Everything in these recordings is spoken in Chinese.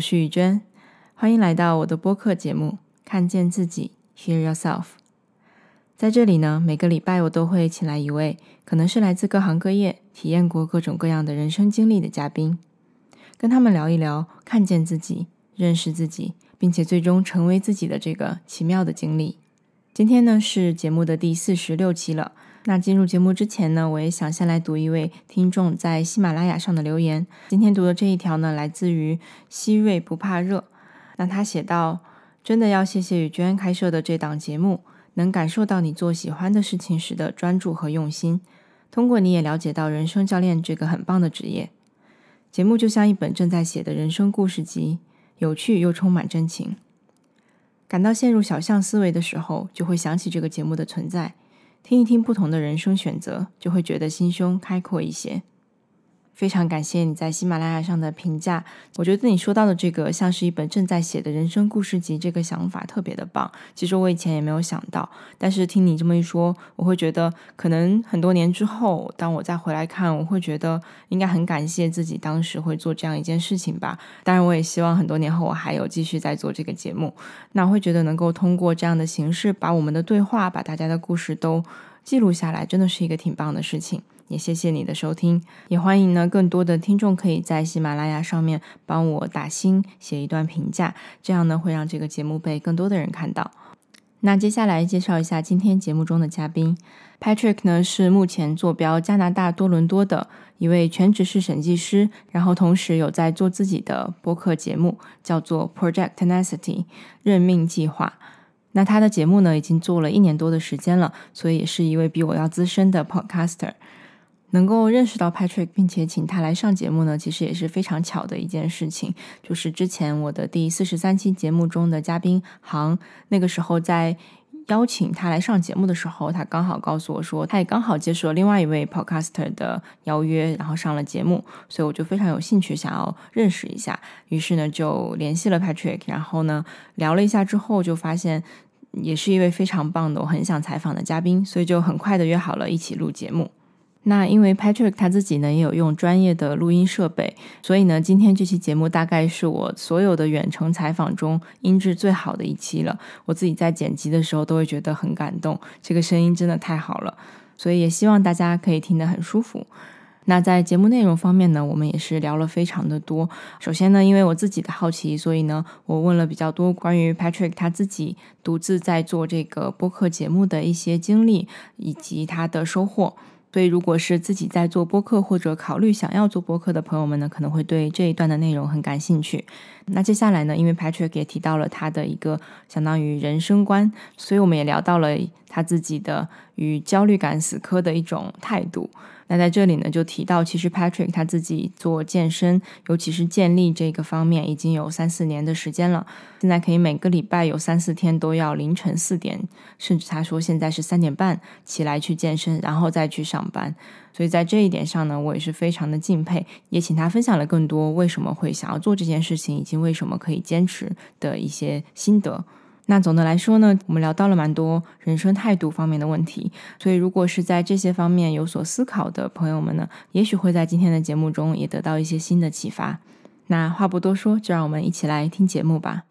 是雨娟，欢迎来到我的播客节目看见自己 Hear Yourself。 在这里呢，每个礼拜我都会请来一位可能是来自各行各业体验过各种各样的人生经历的嘉宾，跟他们聊一聊看见自己、认识自己，并且最终成为自己的这个奇妙的经历。今天呢是节目的第46期了。那进入节目之前呢，我也想先来读一位听众在喜马拉雅上的留言。今天读的这一条呢，来自于希瑞不怕热。那他写道：真的要谢谢雨娟开设的这档节目，能感受到你做喜欢的事情时的专注和用心，通过你也了解到人生教练这个很棒的职业。节目就像一本正在写的人生故事集，有趣又充满真情。感到陷入小象思维的时候，就会想起这个节目的存在，听一听不同的人生选择，就会觉得心胸开阔一些。非常感谢你在喜马拉雅上的评价，我觉得你说到的这个像是一本正在写的人生故事集，这个想法特别的棒。其实我以前也没有想到，但是听你这么一说，我会觉得可能很多年之后，当我再回来看，我会觉得应该很感谢自己当时会做这样一件事情吧。当然我也希望很多年后我还有继续在做这个节目。那我会觉得能够通过这样的形式把我们的对话，把大家的故事都记录下来，真的是一个挺棒的事情。也谢谢你的收听，也欢迎呢更多的听众可以在喜马拉雅上面帮我打星，写一段评价，这样呢会让这个节目被更多的人看到。那接下来介绍一下今天节目中的嘉宾。 Patrick 呢是目前坐标加拿大多伦多的一位全职式审计师，然后同时有在做自己的播客节目，叫做 Project Tenacity 任命计划。那他的节目呢已经做了1年多的时间了，所以也是一位比我要资深的 podcaster。能够认识到 Patrick 并且请他来上节目呢，其实也是非常巧的一件事情。就是之前我的第43期节目中的嘉宾航，那个时候在邀请他来上节目的时候，他刚好告诉我说他也刚好接受了另外一位 podcaster 的邀约，然后上了节目，所以我就非常有兴趣想要认识一下。于是呢就联系了 Patrick， 然后呢聊了一下之后，就发现也是一位非常棒的我很想采访的嘉宾，所以就很快的约好了一起录节目。那因为 Patrick 他自己呢也有用专业的录音设备，所以呢今天这期节目大概是我所有的远程采访中音质最好的一期了。我自己在剪辑的时候都会觉得很感动，这个声音真的太好了，所以也希望大家可以听得很舒服。那在节目内容方面呢，我们也是聊了非常的多。首先呢，因为我自己的好奇，所以呢我问了比较多关于 Patrick 他自己独自在做这个播客节目的一些经历以及他的收获。所以如果是自己在做播客或者考虑想要做播客的朋友们呢，可能会对这一段的内容很感兴趣。那接下来呢，因为 Patrick 也提到了他的一个相当于人生观，所以我们也聊到了他自己的与焦虑感死磕的一种态度。那在这里呢就提到，其实 Patrick 他自己做健身，尤其是健力这个方面已经有3-4年的时间了。现在可以每个礼拜有3-4天都要凌晨4点，甚至他说现在是3点半起来去健身，然后再去上班。所以在这一点上呢，我也是非常的敬佩，也请他分享了更多为什么会想要做这件事情，以及为什么可以坚持的一些心得。那总的来说呢，我们聊到了蛮多人生态度方面的问题，所以如果是在这些方面有所思考的朋友们呢，也许会在今天的节目中也得到一些新的启发。那话不多说，就让我们一起来听节目吧。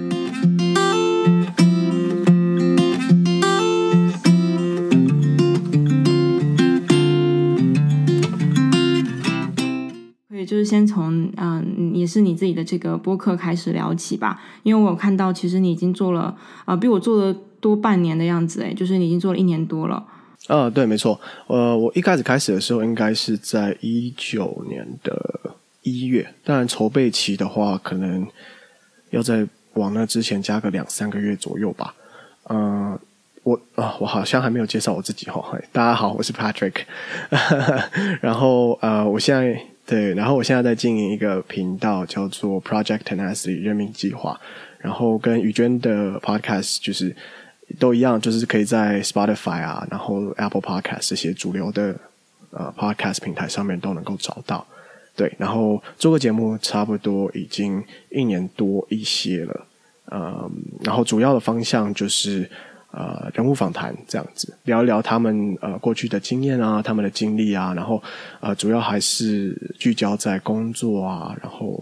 就是先从也是你自己的这个播客开始聊起吧。因为我有看到其实你已经做了比我做的多半年的样子，就是你已经做了1年多了。 对，没错。我一开始的时候应该是在19年的1月，当然筹备期的话可能要在往那之前加个2-3个月左右吧。我好像还没有介绍我自己大家好，我是 Patrick 然后我现在在经营一个频道叫做 Project Tenacity 任命计划，然后跟雨娟的 podcast 就是都一样，就是可以在 Spotify 然后 Apple Podcast 这些主流的podcast 平台上面都能够找到。对，然后做个节目差不多已经1年多一些了。然后主要的方向就是人物访谈这样子，聊一聊他们过去的经验他们的经历然后主要还是聚焦在工作然后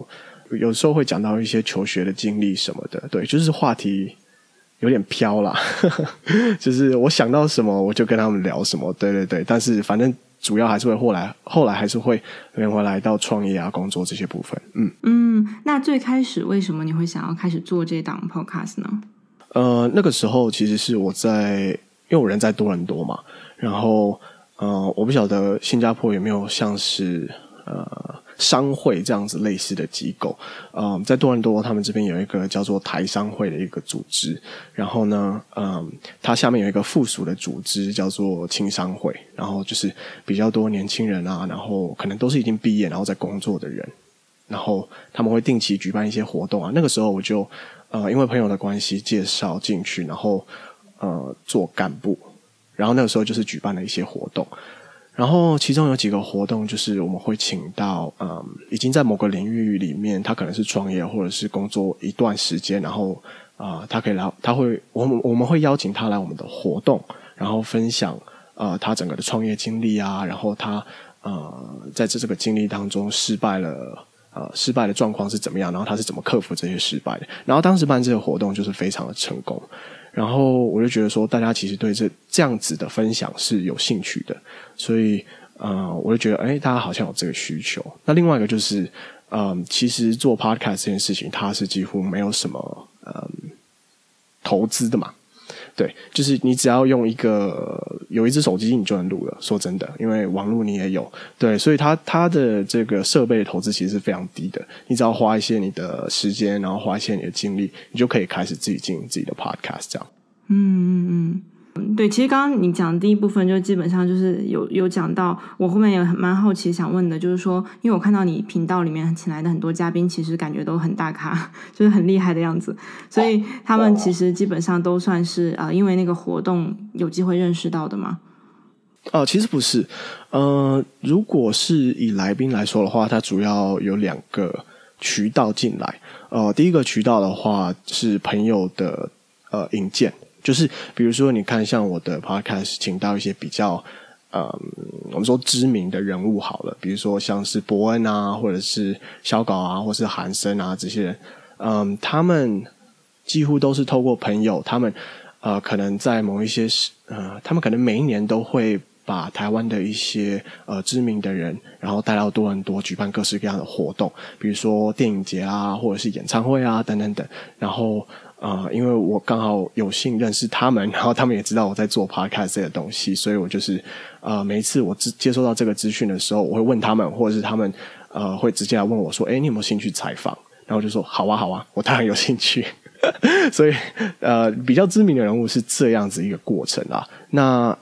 有时候会讲到一些求学的经历什么的，对，就是话题有点飘啦就是我想到什么我就跟他们聊什么，对对对，但是反正主要还是会后来还是会连回来到创业啊工作这些部分。 那最开始为什么你会想要开始做这档 podcast 呢？ 那个时候其实是我因为我人在多伦多嘛，然后我不晓得新加坡有没有像是商会这样子类似的机构。在多伦多他们这边有一个叫做台商会的一个组织，然后呢它下面有一个附属的组织叫做青商会，然后就是比较多年轻人啊，然后可能都是已经毕业然后在工作的人，然后他们会定期举办一些活动啊。那个时候我就因为朋友的关系介绍进去，然后做干部，然后那个时候就是举办了一些活动，然后其中有几个活动就是我们会请到已经在某个领域里面他可能是创业或者是工作一段时间，然后他可以来，我们会邀请他来我们的活动，然后分享他整个的创业经历啊，然后他在这个经历当中失败的状况是怎么样，然后他是怎么克服这些失败的。然后当时办这个活动就是非常的成功，然后我就觉得说大家其实对这样子的分享是有兴趣的，所以我就觉得大家好像有这个需求。那另外一个就是其实做 podcast 这件事情它是几乎没有什么投资的嘛，对，就是你只要有一只手机你就能录了，说真的，因为网络你也有，对，所以它的这个设备的投资其实是非常低的，你只要花一些你的时间，然后花一些你的精力，你就可以开始自己经营自己的 podcast 这样。 对，其实刚刚你讲的第一部分就基本上就是有讲到，我后面也蛮好奇想问的，就是说因为我看到你频道里面请来的很多嘉宾其实感觉都很大咖，就是很厉害的样子，所以他们其实基本上都算是因为那个活动有机会认识到的吗？ 其实不是，如果是以来宾来说的话，它主要有2个渠道进来。第一个渠道的话是朋友的引荐，就是比如说你看像我的 podcast 请到一些比较我们说知名的人物好了，比如说像是伯恩啊，或者是小稿啊，或是韩森啊这些人，他们几乎都是透过朋友，他们可能在某一些他们可能每一年都会把台湾的一些知名的人然后带到多伦多举办各式各样的活动，比如说电影节啊，或者是演唱会啊等等等，然后因为我刚好有幸认识他们，然后他们也知道我在做 podcast 这个东西，所以我就是每一次我接收到这个资讯的时候，我会问他们，或者是他们会直接来问我说你有没有兴趣采访，然后我就说好啊好啊，我当然有兴趣所以比较知名的人物是这样子一个过程啊。那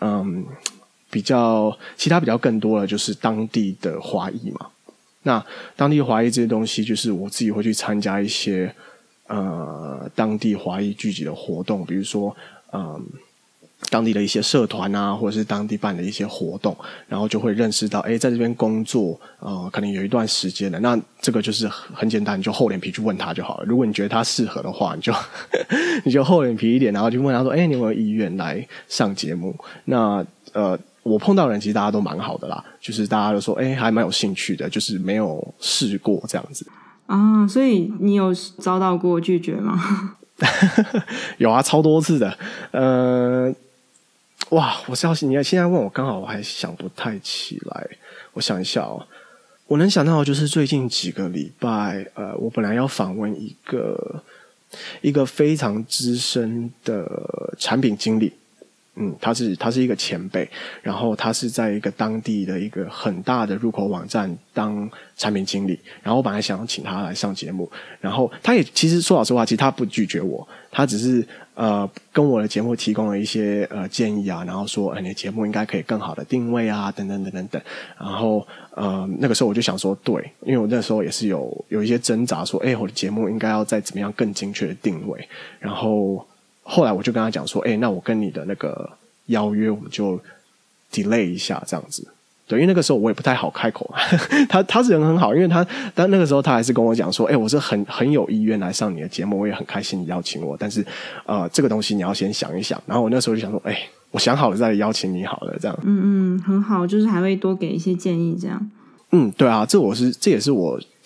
其他比较更多的就是当地的华裔嘛，那当地华裔这些东西就是我自己会去参加一些当地华裔聚集的活动，比如说当地的一些社团啊，或者是当地办的一些活动，然后就会认识到在这边工作可能有一段时间了，那这个就是很简单，你就厚脸皮去问他就好了，如果你觉得他适合的话，你就厚脸皮一点，然后就问他说你有没有意愿来上节目。那我碰到的人其实大家都蛮好的啦，就是大家都说还蛮有兴趣的，就是没有试过这样子所以你有遭到过拒绝吗？ 有啊，超多次的。哇，我是要你现在问我，刚好我还想不太起来，我想一下我能想到的就是最近几个礼拜我本来要访问一个非常资深的产品经理，他是一个前辈，然后他是在一个当地的一个很大的入口网站当产品经理，然后我本来想要请他来上节目，然后他也其实说老实话，其实他不拒绝我，他只是跟我的节目提供了一些建议啊，然后说你的节目应该可以更好的定位啊，等等等等等。然后那个时候我就想说，对，因为我那时候也是有一些挣扎说，我的节目应该要再怎么样更精确的定位。然后后来我就跟他讲说，那我跟你的那个邀约我们就 delay 一下这样子。对，因为那个时候我也不太好开口他是人很好，因为但那个时候他还是跟我讲说我是很有意愿来上你的节目，我也很开心你邀请我，但是这个东西你要先想一想。然后我那时候就想说我想好了再来邀请你好了这样。 很好，就是还会多给一些建议这样。 对啊，这也是我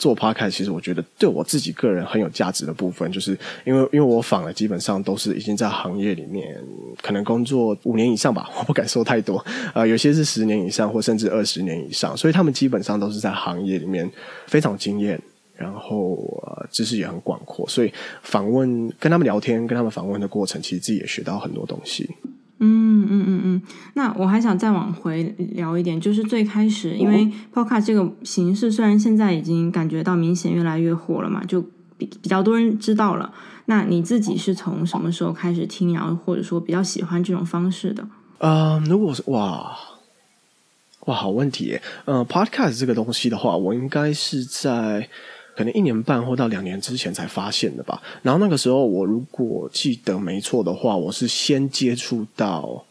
做 podcast 其实我觉得对我自己个人很有价值的部分，就是因为我访的基本上都是已经在行业里面可能工作5年以上吧，我不敢说太多，有些是10年以上或甚至20年以上，所以他们基本上都是在行业里面非常经验，然后知识也很广阔，所以访问跟他们聊天跟他们访问的过程，其实自己也学到很多东西。 那我还想再往回聊一点，就是最开始因为 podcast 这个形式虽然现在已经感觉到明显越来越火了嘛，就比较多人知道了，那你自己是从什么时候开始听，然后或者说比较喜欢这种方式的？ 如果是哇好问题耶。podcast 这个东西的话，我应该是在可能1年半或到2年之前才发现的吧。然后那个时候我如果记得没错的话，我是先接触到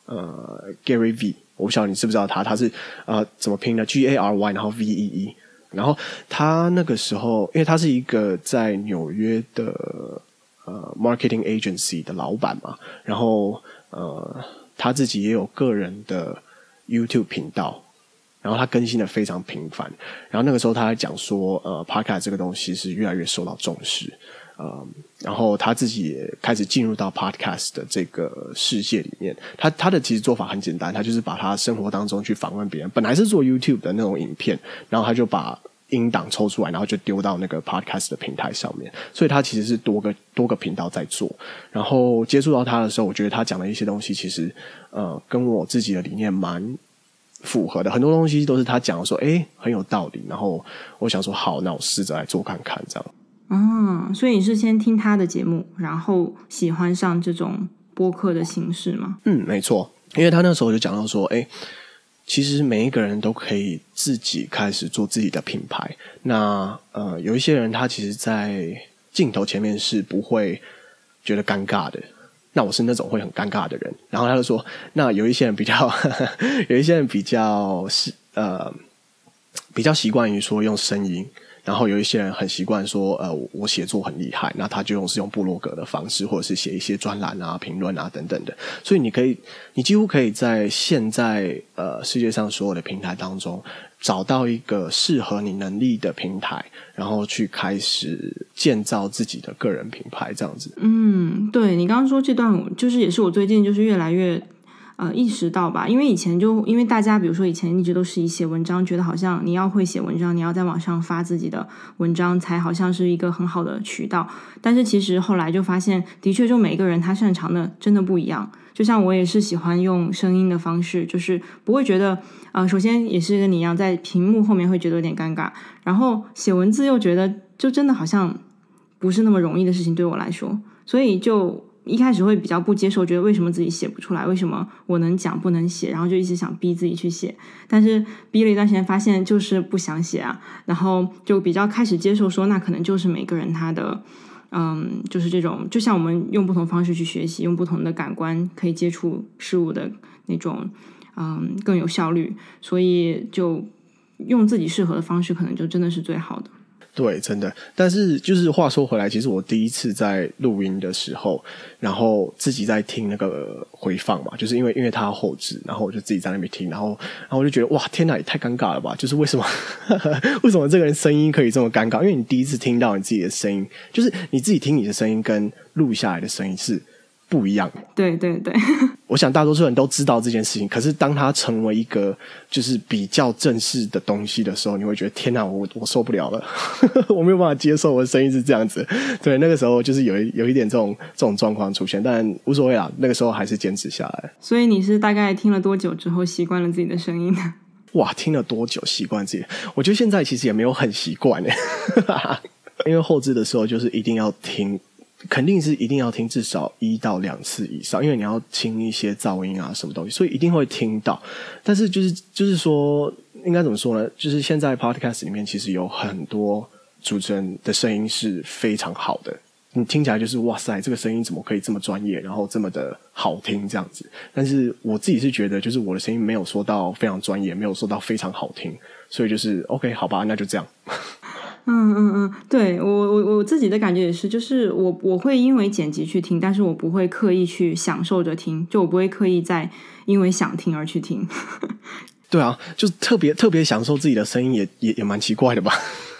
Gary V， 我不晓得你知不知道他是怎么拼的 Gary 然后 Vee， 然后他那个时候因为他是一个在纽约的marketing agency 的老板嘛，然后他自己也有个人的 YouTube 频道，然后他更新的非常频繁，然后那个时候他在讲说podcast 这个东西是越来越受到重视，然后他自己也开始进入到 podcast 的这个世界里面。他的其实做法很简单，他就是把他生活当中去访问别人，本来是做 YouTube 的那种影片，然后他就把音档抽出来，然后就丢到那个 podcast 的平台上面，所以他其实是多个频道在做。然后接触到他的时候，我觉得他讲的一些东西其实跟我自己的理念蛮符合的，很多东西都是他讲的说很有道理，然后我想说好，那我试着来做看看这样。 所以你是先听他的节目，然后喜欢上这种播客的形式吗？ 没错，因为他那时候就讲到说其实每一个人都可以自己开始做自己的品牌。那有一些人他其实在镜头前面是不会觉得尴尬的，那我是那种会很尴尬的人。然后他就说，那有一些人比较有一些人比较习惯于说用声音，然后有一些人很习惯说我写作很厉害，那他就用部落格的方式，或者是写一些专栏啊评论啊等等的。所以你几乎可以在现在世界上所有的平台当中找到一个适合你能力的平台，然后去开始建造自己的个人品牌这样子。 对，你刚刚说这段就是也是我最近就是越来越意识到吧，因为大家比如说以前一直都是以写文章，觉得好像你要会写文章，你要在网上发自己的文章才好像是一个很好的渠道，但是其实后来就发现的确就每个人他擅长的真的不一样。就像我也是喜欢用声音的方式，就是不会觉得首先也是跟你一样在屏幕后面会觉得有点尴尬，然后写文字又觉得就真的好像不是那么容易的事情对我来说，所以就一开始会比较不接受，觉得为什么自己写不出来，为什么我能讲不能写，然后就一直想逼自己去写，但是逼了一段时间发现就是不想写啊，然后就比较开始接受说那可能就是每个人他的就是这种，就像我们用不同方式去学习，用不同的感官可以接触事物的那种更有效率，所以就用自己适合的方式可能就真的是最好的。 对，真的。但是就是话说回来，其实我第一次在录音的时候，然后自己在听那个回放嘛，就是因为他要后置，然后我就自己在那边听，然后我就觉得哇，天哪，也太尴尬了吧！就是为什么这个人声音可以这么尴尬？因为你第一次听到你自己的声音，就是你自己听你的声音跟录下来的声音是不一样的。 对对对， 我想大多数人都知道这件事情，可是当它成为一个就是比较正式的东西的时候，你会觉得天哪，我受不了了我没有办法接受我的声音是这样子。对，那个时候就是有一点这种状况出现，但无所谓啦，那个时候还是坚持下来。 所以你是大概听了多久之后习惯了自己的声音呢？ 哇，听了多久习惯自己？我觉得现在其实也没有很习惯因为后置的时候就是一定要听，肯定是一定要听至少1到2次以上，因为你要听一些噪音啊什么东西，所以一定会听到。但是就是说应该怎么说呢，就是现在 podcast 里面其实有很多主持人的声音是非常好的，你听起来就是哇塞，这个声音怎么可以这么专业，然后这么的好听这样子。但是我自己是觉得就是我的声音没有说到非常专业，没有说到非常好听，所以就是 OK 好吧，那就这样对，我自己的感觉也是，就是我会因为剪辑去听，但是我不会刻意去享受着听，就我不会刻意在因为想听而去听对啊，就特别享受自己的声音也蛮奇怪的吧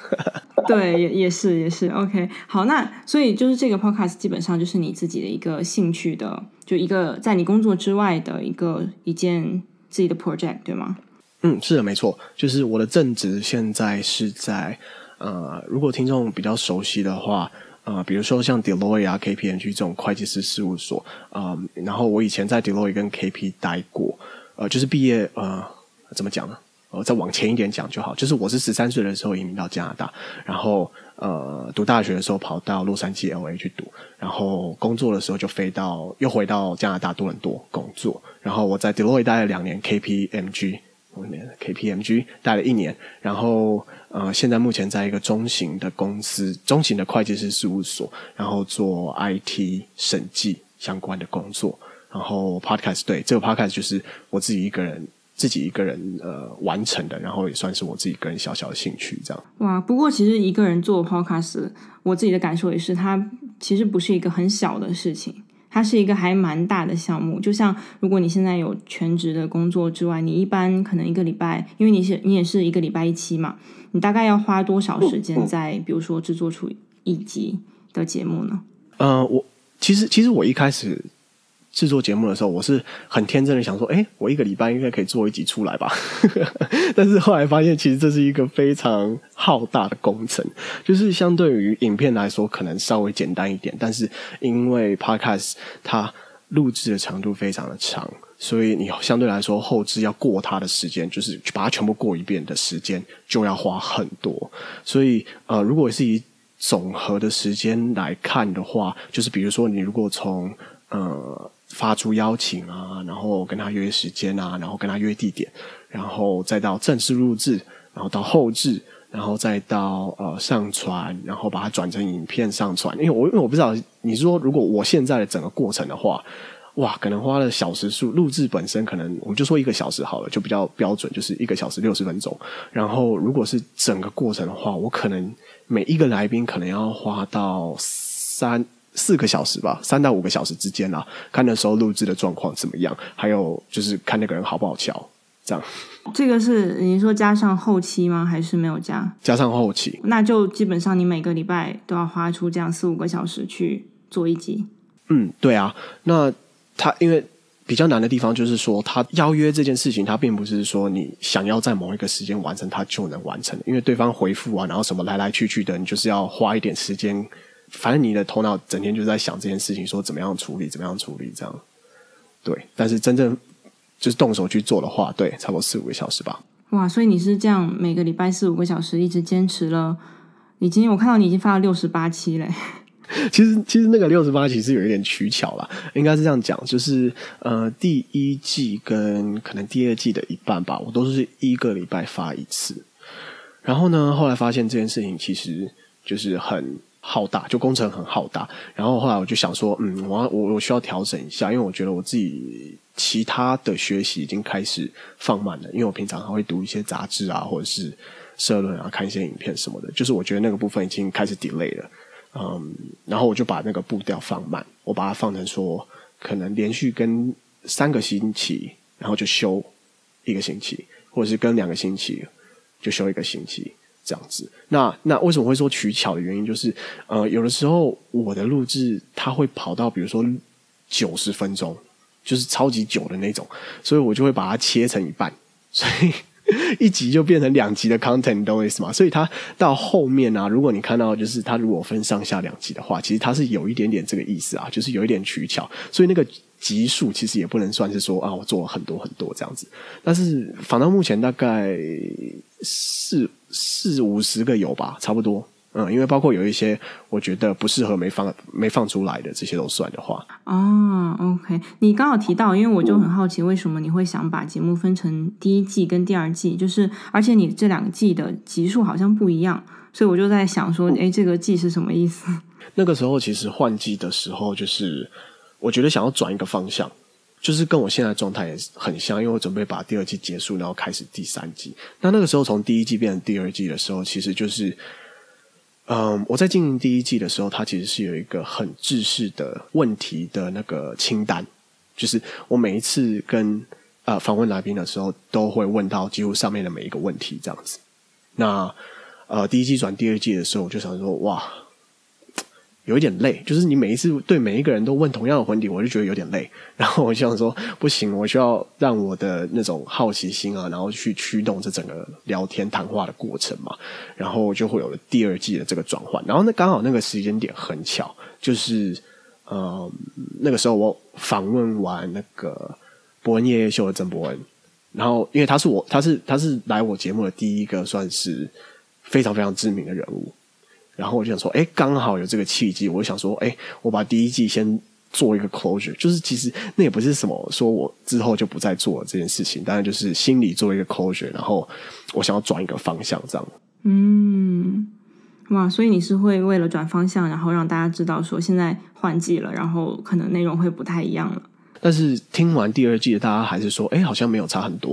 对，也是 OK。好，那所以就是这个 podcast 基本上就是你自己的一个兴趣的，就一个在你工作之外的一件自己的 project， 对吗？ 是的，没错，就是我的正职现在是在如果听众比较熟悉的话，比如说像 Deloitte 啊、KPMG 这种会计师事务所，然后我以前在 Deloitte 跟 KP 待过，就是毕业怎么讲呢？再往前一点讲就好，就是我是13岁的时候移民到加拿大，然后读大学的时候跑到洛杉矶 LA 去读，然后工作的时候就又回到加拿大多伦多工作，然后我在 Deloitte 待了2年，KPMG 待了1年，然后现在目前在一个中型的公司，中型的会计师事务所，然后做 IT 审计相关的工作，然后 podcast 对，这个 podcast 就是我自己一个人完成的，然后也算是我自己个人小小的兴趣这样。 哇，不过其实一个人做 podcast， 我自己的感受也是，它其实不是一个很小的事情，它是一个还蛮大的项目。就像如果你现在有全职的工作之外，你一般可能一个礼拜，因为你也是一个礼拜1期嘛，你大概要花多少时间在比如说制作出1集的节目呢？ 我其实我一开始制作节目的时候，我是很天真的想说，我一个礼拜应该可以做1集出来吧。但是后来发现，其实这是一个非常浩大的工程，就是相对于影片来说，可能稍微简单一点，但是因为 Podcast 它录制的长度非常的长，所以你相对来说后制要过它的时间，就是把它全部过一遍的时间就要花很多。所以如果是以总和的时间来看的话，就是比如说你如果从发出邀请啊，然后跟他约时间啊，然后跟他约地点，然后再到正式录制，然后到后制，然后再到上传，然后把它转成影片上传。因为我不知道你说如果我现在的整个过程的话，哇，可能花了小时数，录制本身可能我们就说1个小时好了，就比较标准，就是1个小时60分钟。然后如果是整个过程的话，我可能每一个来宾可能要花到4个小时吧，3到5个小时之间啦，看那时候录制的状况怎么样，还有就是看那个人好不好瞧，这样。 这个是你说加上后期吗？还是没有加？ 加上后期， 那就基本上你每个礼拜都要花出这样4-5个小时去做1集。 对啊，那他因为比较难的地方就是说，他邀约这件事情，他并不是说你想要在某一个时间完成，他就能完成的，因为对方回复啊，然后什么来来去去的，你就是要花一点时间。反正你的头脑整天就在想这件事情，说怎么样处理这样。对，但是真正就是动手去做的话，对，差不多4-5个小时吧。 哇，所以你是这样每个礼拜4-5个小时一直坚持了，我看到你已经发了68期嘞。 其实那个68期是有一点取巧啦，应该是这样讲，就是第1季跟可能第2季的一半吧，我都是1个礼拜发1次。然后呢，后来发现这件事情其实就是很浩大，就工程很浩大。然后后来我就想说，我需要调整一下，因为我觉得我自己其他的学习已经开始放慢了，因为我平常还会读一些杂志啊，或者是社论啊，看一些影片什么的，就是我觉得那个部分已经开始 delay 了。然后我就把那个步调放慢，我把它放成说可能连续跟3个星期，然后就休1个星期，或者是跟2个星期就休1个星期这样子。那为什么会说取巧的原因就是有的时候我的录制它会跑到比如说90分钟，就是超级久的那种，所以我就会把它切成一半，所以1集就变成2集的 content， 你懂我意思吗？所以它到后面啊，如果你看到就是它如果分上下2集的话，其实它是有一点点这个意思啊，就是有一点取巧，所以那个集数其实也不能算是说我做了很多很多这样子，但是反到目前大概40-50个有吧，差不多。因为包括有一些我觉得不适合没放出来的，这些都算的话。 OK， 你刚好提到，因为我就很好奇，为什么你会想把节目分成第1季跟第2季，就是而且你这2个季的集数好像不一样，所以我就在想说，这个季是什么意思？ 那个时候其实换季的时候，就是我觉得想要转一个方向，就是跟我现在的状态也很像，因为我准备把第2季结束，然后开始第3季。那个时候从第1季变成第2季的时候，其实就是我在经营第1季的时候，它其实是有一个很制式的问题的那个清单，就是我每一次跟访问来宾的时候，都会问到几乎上面的每一个问题这样子。那第一季转第二季的时候，我就想说哇，有一点累，就是你每一次对每一个人都问同样的问题，我就觉得有点累。然后我就想说不行，我需要让我的那种好奇心啊，然后去驱动这整个聊天谈话的过程嘛，然后就会有了第二季的这个转换。然后刚好那个时间点很巧，就是那个时候我访问完那个伯恩夜夜秀的曾伯恩，然后因为他是来我节目的第一个算是非常非常知名的人物，然后我就想说刚好有这个契机，我就想说我把第一季先做一个 closure， 就是其实那也不是什么说我之后就不再做这件事情，当然就是心里做一个 closure， 然后我想要转一个方向这样。 哇，所以你是会为了转方向，然后让大家知道说现在换季了，然后可能内容会不太一样了。 但是听完第二季的大家还是说好像没有差很多。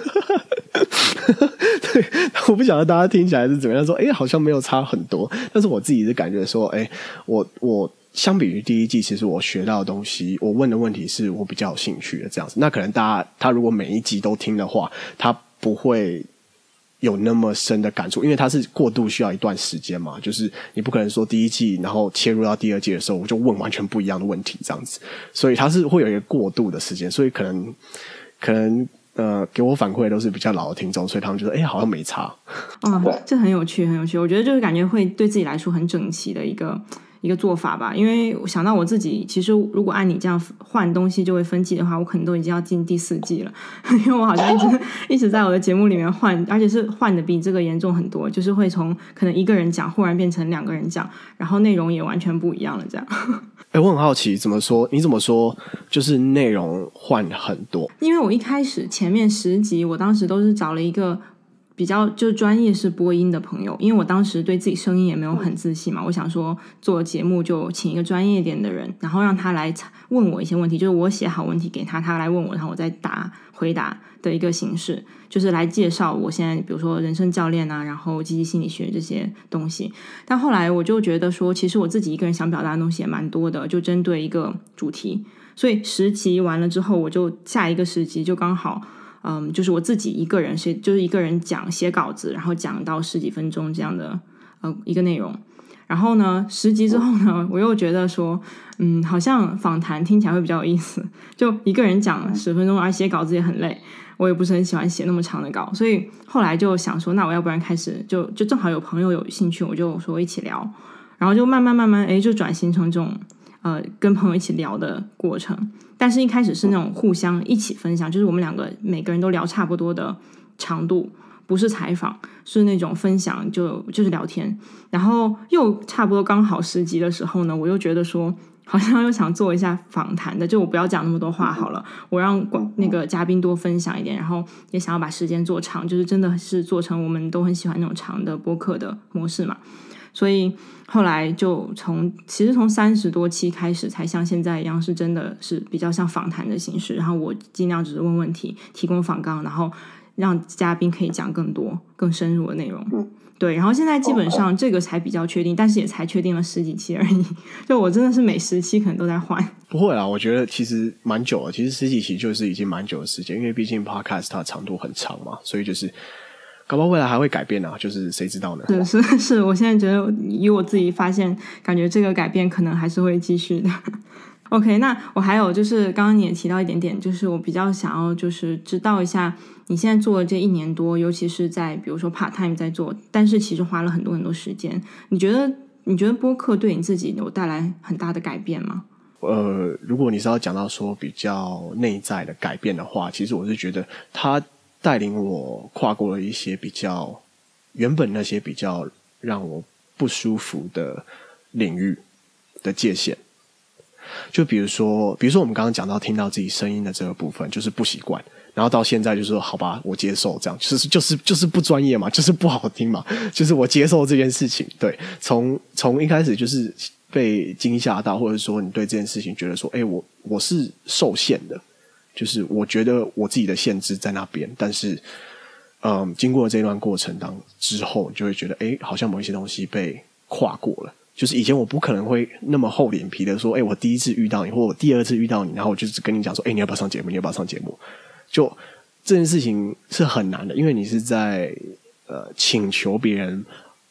对，我不晓得大家听起来是怎么样说好像没有差很多，但是我自己是感觉说我相比于第一季，其实我学到的东西，我问的问题是我比较有兴趣的这样子。那可能他如果每一集都听的话，他不会有那么深的感触，因为它是过渡需要一段时间嘛，就是你不可能说第一季然后切入到第二季的时候我就问完全不一样的问题这样子，所以它是会有一个过渡的时间，所以可能给我反馈都是比较老的听众，所以他们觉得好像没差。 这很有趣很有趣，我觉得就是感觉会对自己来说很整齐的一个做法吧。因为我想到我自己，其实如果按你这样换东西就会分季的话，我可能都已经要进第4季了。因为我好像一直在我的节目里面换，而且是换的比这个严重很多，就是会从可能一个人讲忽然变成2个人讲，然后内容也完全不一样了这样。 我很好奇怎么说，你怎么说就是内容换很多？ 因为我一开始前面10集我当时都是找了一个比较就专业是播音的朋友，因为我当时对自己声音也没有很自信嘛，我想说做节目就请一个专业一点的人，然后让他来问我一些问题，就是我写好问题给他，他来问我，然后我再回答的一个形式，就是来介绍我现在比如说人生教练啊，然后积极心理学这些东西。但后来我就觉得说其实我自己一个人想表达的东西也蛮多的，就针对一个主题，所以10集完了之后，我就下一个10集就刚好就是我自己一个人就是一个人讲写稿子，然后讲到10几分钟这样的一个内容。然后呢10集之后呢，我又觉得说好像访谈听起来会比较有意思，就一个人讲10分钟，而写稿子也很累，我也不是很喜欢写那么长的稿，所以后来就想说那我要不然开始就正好有朋友有兴趣，我就说一起聊，然后就慢慢就转型成这种跟朋友一起聊的过程。但是一开始是那种互相一起分享，就是我们2个每个人都聊差不多的长度，不是采访，是那种分享，就是聊天。然后又差不多刚好10集的时候呢，我又觉得说好像又想做一下访谈的，就我不要讲那么多话好了，我让那个嘉宾多分享一点，然后也想要把时间做长，就是真的是做成我们都很喜欢那种长的播客的模式嘛。所以后来就其实从30多期开始才像现在一样，是真的是比较像访谈的形式，然后我尽量只是问问题，提供访纲，然后让嘉宾可以讲更多更深入的内容。对，然后现在基本上这个才比较确定，但是也才确定了10几期而已，就我真的是每10期可能都在换。 不会啦，我觉得其实蛮久了，其实10几期就是已经蛮久的时间，因为毕竟 podcast 它长度很长嘛，所以就是搞不好未来还会改变啊，就是谁知道呢？ 是，我现在觉得以我自己发现，感觉这个改变可能还是会继续的。OK， 那我还有就是刚刚你也提到一点点，就是我比较想要就是知道一下你现在做了这1年多，尤其是在比如说 part time 在做，但是其实花了很多时间，你觉得播客对你自己有带来很大的改变吗？ 如果你是要讲到说比较内在的改变的话，其实我是觉得它带领我跨过了一些比较原本那些比较让我不舒服的领域的界限。就比如说我们刚刚讲到听到自己声音的这个部分，就是不习惯，然后到现在就是说好吧，我接受这样，就是不专业嘛，就是不好听嘛，就是我接受这件事情。对，从一开始就是被惊吓到，或者说你对这件事情觉得说我是受限的，就是我觉得我自己的限制在那边，但是经过这段过程之后，你就会觉得好像某一些东西被跨过了。就是以前我不可能会那么厚脸皮的说我第一次遇到你，或我第2次遇到你，然后我就只跟你讲说你要不要上节目，你要不要上节目。就这件事情是很难的，因为你是在请求别人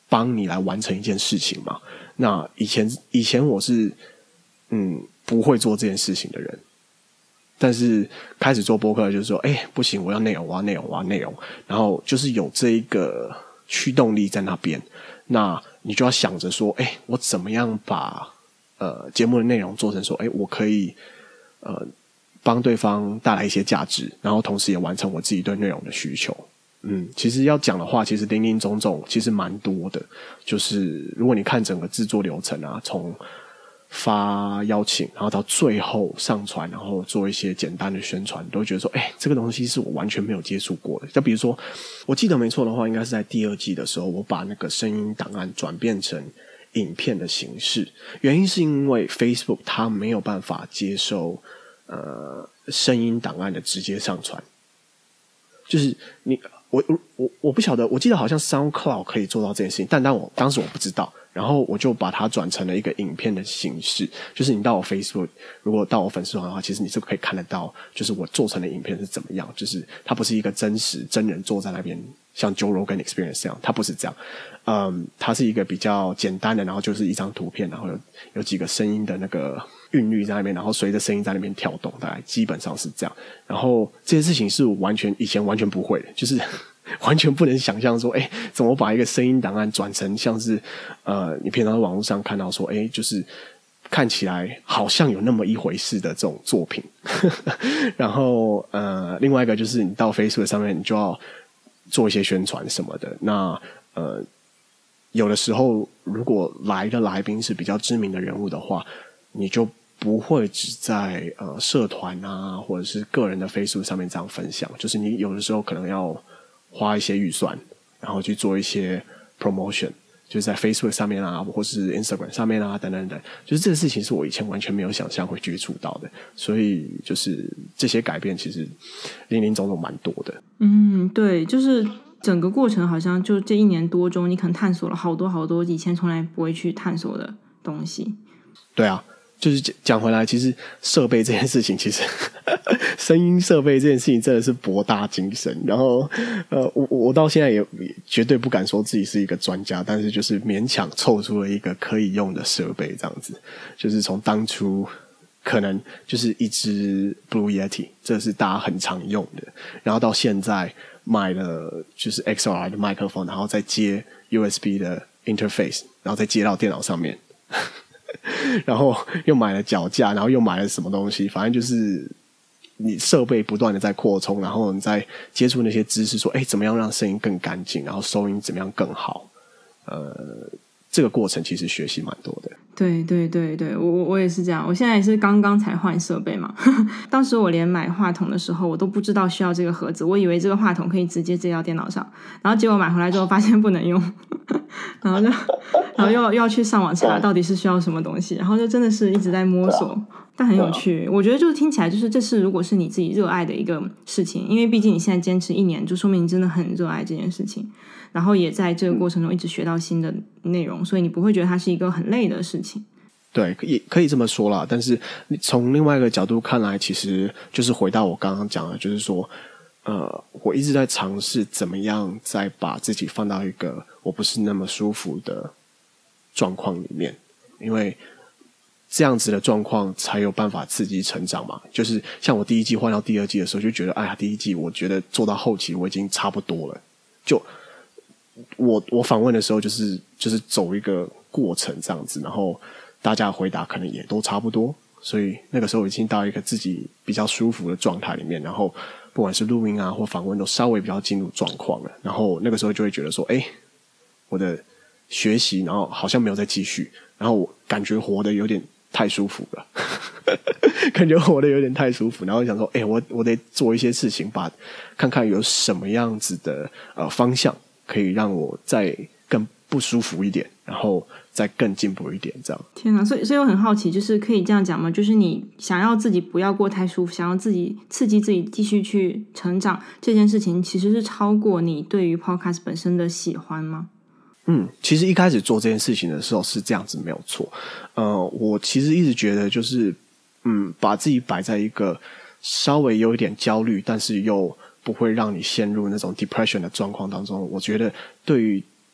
帮你来完成一件事情嘛。那以前我是不会做这件事情的人，但是开始做播客就是说，不行，我要内容，我要内容，我要内容，然后就是有这一个驱动力在那边，那你就要想着说，我怎么样把节目的内容做成说，我可以帮对方带来一些价值，然后同时也完成我自己对内容的需求。其实要讲的话，其实林林总总其实蛮多的，就是如果你看整个制作流程啊，从发邀请，然后到最后上传，然后做一些简单的宣传，都会觉得说，这个东西是我完全没有接触过的。就比如说，我记得没错的话，应该是在第2季的时候，我把那个声音档案转变成影片的形式，原因是因为 Facebook 它没有办法接受声音档案的直接上传，就是我不晓得，我记得好像 SoundCloud 可以做到这件事情，但当时我不知道，然后我就把它转成了一个影片的形式，就是你到我 Facebook， 如果到我粉丝团的话，其实你是可以看得到，就是我做成的影片是怎么样，就是它不是一个真人坐在那边，像 Joe Rogan Experience 这样，它不是这样，它是一个比较简单的，然后就是一张图片，然后有几个声音的那个韵律在那边，然后随着声音在那边跳动，大概基本上是这样。然后这件事情是我以前完全不会的，就是完全不能想象说，怎么把一个声音档案转成像是你平常在网络上看到说，就是看起来好像有那么一回事的这种作品。然后另外一个就是你到 Facebook 上面，你就要做一些宣传什么的。那有的时候如果来的来宾是比较知名的人物的话，你就不会只在社团啊或者是个人的 Facebook 上面这样分享，就是你有的时候可能要花一些预算，然后去做一些 promotion， 就是在 Facebook 上面啊，或是 Instagram 上面啊，等等等，就是这个事情是我以前完全没有想象会接触到的，所以就是这些改变其实林林总总蛮多的。 对，就是整个过程好像就这1年多中，你可能探索了好多好多以前从来不会去探索的东西。 对啊，就是讲回来，其实设备这件事情，其实声音设备这件事情真的是博大精深。然后我到现在也绝对不敢说自己是一个专家，但是就是勉强凑出了一个可以用的设备，这样子。就是从当初可能就是一支 Blue Yeti， 这是大家很常用的，然后到现在买了就是 XLR 的麦克风，然后再接 USB 的 interface， 然后再接到电脑上面。然后又买了脚架，然后又买了什么东西，反正就是你设备不断的在扩充，然后你在接触那些知识说，怎么样让声音更干净，然后收音怎么样更好，这个过程其实学习蛮多的。 对对对对，我也是这样，我现在也是刚刚才换设备嘛。当时我连买话筒的时候，我都不知道需要这个盒子，我以为这个话筒可以直接接到电脑上，然后结果买回来之后发现不能用，然后又要去上网查到底是需要什么东西，然后就真的是一直在摸索，但很有趣。我觉得就是听起来就是这是如果是你自己热爱的一个事情，因为毕竟你现在坚持1年，就说明你真的很热爱这件事情，然后也在这个过程中一直学到新的内容，所以你不会觉得它是一个很累的事情。 对，也可以这么说啦，但是从另外一个角度看来，其实就是回到我刚刚讲的，就是说我一直在尝试怎么样再把自己放到一个我不是那么舒服的状况里面，因为这样子的状况才有办法刺激成长嘛。就是像我第1季换到第2季的时候，就觉得第1季我觉得做到后期我已经差不多了，就我访问的时候就是走一个过程这样子，然后大家的回答可能也都差不多，所以那个时候已经到一个自己比较舒服的状态里面，然后不管是录音啊或访问都稍微比较进入状况了，然后那个时候就会觉得说我的学习然后好像没有再继续，然后我感觉活得有点太舒服了感觉活得有点太舒服，然后想说我得做一些事情，看看有什么样子的方向可以让我再更不舒服一点，然后再更进步一点，这样。 天哪，所以我很好奇，就是可以这样讲吗？就是你想要自己不要过太舒服，想要自己刺激自己继续去成长，这件事情其实是超过你对于 podcast 本身的喜欢吗？ 其实一开始做这件事情的时候是这样子没有错。我其实一直觉得就是把自己摆在一个稍微有一点焦虑，但是又不会让你陷入那种 depression 的状况当中，我觉得对于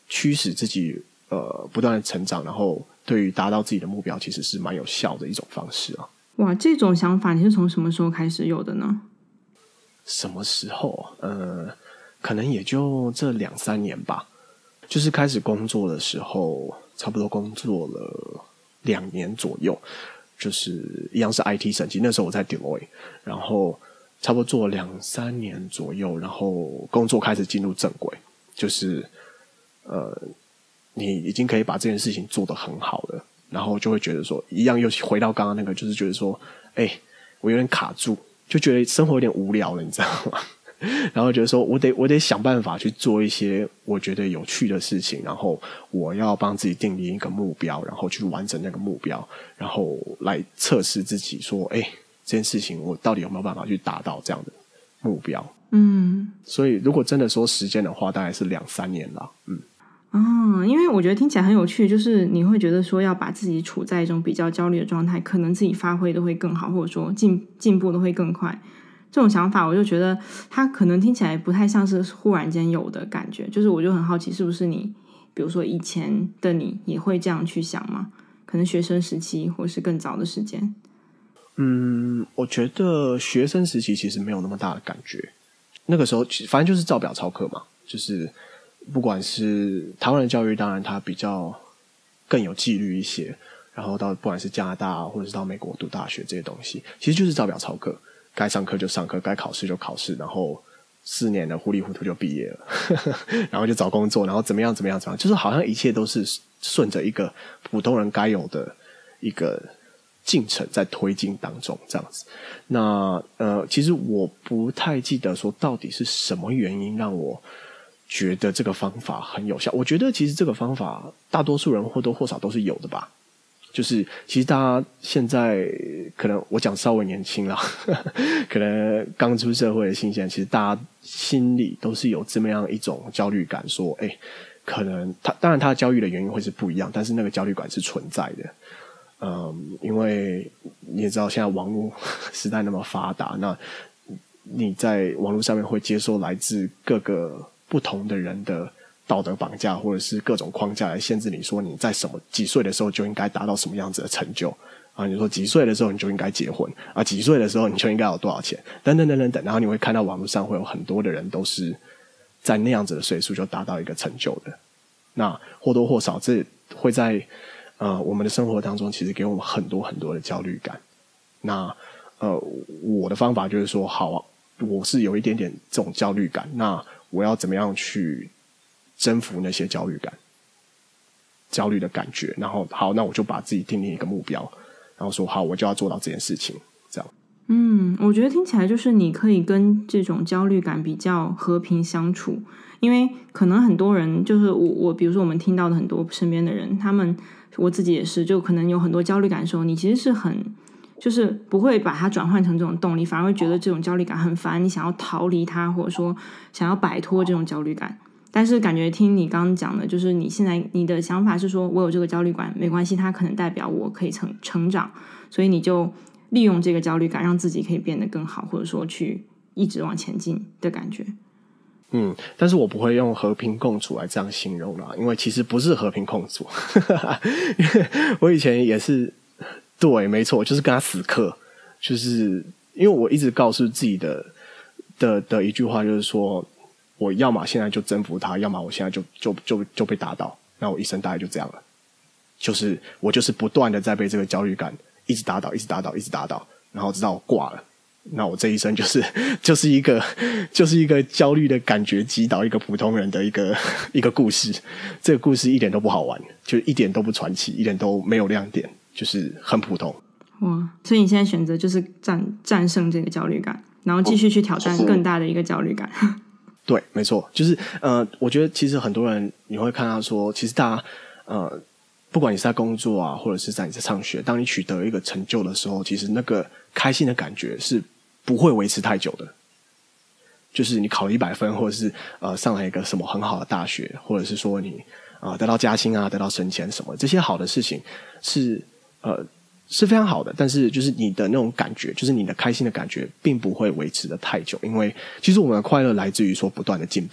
驱使自己不断的成长，然后对于达到自己的目标其实是蛮有效的一种方式啊。 哇，这种想法你是从什么时候开始有的呢？ 什么时候？可能也就这2-3年吧。就是开始工作的时候，差不多工作了2年左右，就是一样是 IT 审计。那时候我在 Deloitte， 然后差不多做了2-3年左右，然后工作开始进入正轨，就是你已经可以把这件事情做得很好了。然后就会觉得说，一样又回到刚刚那个，就是觉得说，我有点卡住，就觉得生活有点无聊了，你知道吗？然后觉得说我得想办法去做一些我觉得有趣的事情，然后我要帮自己定立一个目标，然后去完成那个目标，然后来测试自己说，这件事情我到底有没有办法去达到这样的目标。所以如果真的说时间的话，大概是2-3年啦。 因为我觉得听起来很有趣，就是你会觉得说要把自己处在一种比较焦虑的状态，可能自己发挥的会更好，或者说进步的会更快。这种想法我就觉得它可能听起来不太像是忽然间有的感觉，就是我就很好奇是不是你比如说以前的你也会这样去想吗？可能学生时期或是更早的时间。 我觉得学生时期其实没有那么大的感觉，那个时候反正就是照表操课嘛，就是不管是台湾的教育，当然它比较更有纪律一些，然后到不管是加拿大或者是到美国读大学这些东西，其实就是照表操课，该上课就上课，该考试就考试，然后4年了糊里糊涂就毕业了然后就找工作，然后怎么样，就是好像一切都是顺着一个普通人该有的一个进程在推进当中这样子。那其实我不太记得说到底是什么原因让我觉得这个方法很有效。我觉得其实这个方法大多数人或多或少都是有的吧，就是其实大家现在可能我讲稍微年轻啦可能刚出社会的新鲜，其实大家心里都是有这么样一种焦虑感，说可能当然他的焦虑的原因会是不一样，但是那个焦虑感是存在的。因为你也知道现在网络时代那么发达，那你在网络上面会接受来自各个不同的人的道德绑架，或者是各种框架来限制你说你在几岁的时候就应该达到什么样子的成就啊？你说几岁的时候你就应该结婚啊？几岁的时候你就应该有多少钱？等等等等等。然后你会看到网络上会有很多的人都是在那样子的岁数就达到一个成就的。那或多或少这会在我们的生活当中其实给我们很多很多的焦虑感。那我的方法就是说，好，我是有一点点这种焦虑感，那我要怎么样去征服那些焦虑的感觉，然后好，那我就把自己定立一个目标，然后说好，我就要做到这件事情，这样。 我觉得听起来就是你可以跟这种焦虑感比较和平相处，因为可能很多人就是我比如说我们听到的很多身边的人，他们我自己也是，就可能有很多焦虑感的时候，你其实是就是不会把它转换成这种动力，反而会觉得这种焦虑感很烦，你想要逃离它，或者说想要摆脱这种焦虑感。但是感觉听你刚刚讲的，就是你现在你的想法是说，我有这个焦虑感没关系，它可能代表我可以成长，所以你就利用这个焦虑感让自己可以变得更好，或者说去一直往前进的感觉。 但是我不会用和平共处来这样形容啦，因为其实不是和平共处我以前也是，对，没错，就是跟他死磕，就是因为我一直告诉自己的一句话就是说，我要么现在就征服他，要么我现在就被打倒，那我一生大概就这样了，就是我就是不断的在被这个焦虑感一直打倒，然后直到我挂了，那我这一生就是一个焦虑的感觉击倒一个普通人的一个故事。这个故事一点都不好玩，就一点都不传奇，一点都没有亮点，就是很普通。 哇，所以你现在选择就是战胜这个焦虑感，然后继续去挑战更大的一个焦虑感。 对，没错，就是我觉得其实很多人你会看到说，其实大家不管你是在工作啊，或者是你在上学，当你取得一个成就的时候，其实那个开心的感觉是不会维持太久的。就是你考了100分，或者是上了一个什么很好的大学，或者是说你得到加薪啊，得到升迁什么，这些好的事情是非常好的，但是就是你的那种感觉，就是你的开心的感觉并不会维持的太久，因为其实我们的快乐来自于说不断的进步，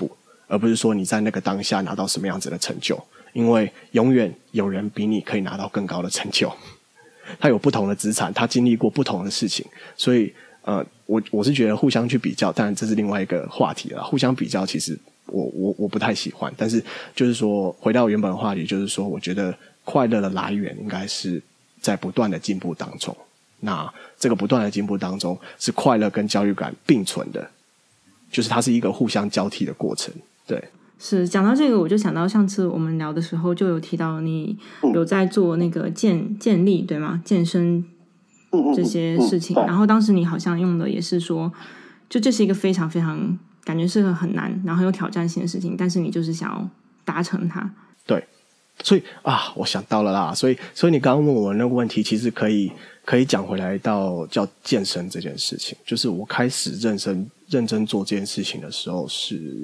而不是说你在那个当下拿到什么样子的成就，因为永远有人比你可以拿到更高的成就，他有不同的资产，他经历过不同的事情，所以我是觉得互相去比较，当然这是另外一个话题了。互相比较其实我不太喜欢，但是就是说回到原本的话题，就是说我觉得快乐的来源应该是在不断的进步当中。那这个不断的进步当中，是快乐跟焦虑感并存的，就是它是一个互相交替的过程。对， 是讲到这个，我就想到上次我们聊的时候就有提到你有在做那个健力对吗？健身这些事情，然后当时你好像用的也是说，就这是一个非常非常感觉是很难，然后很有挑战性的事情，但是你就是想要达成它。 对，所以我想到了啦，所以你刚刚问我那个问题，其实可以讲回来到叫健身这件事情，就是我开始认真做这件事情的时候是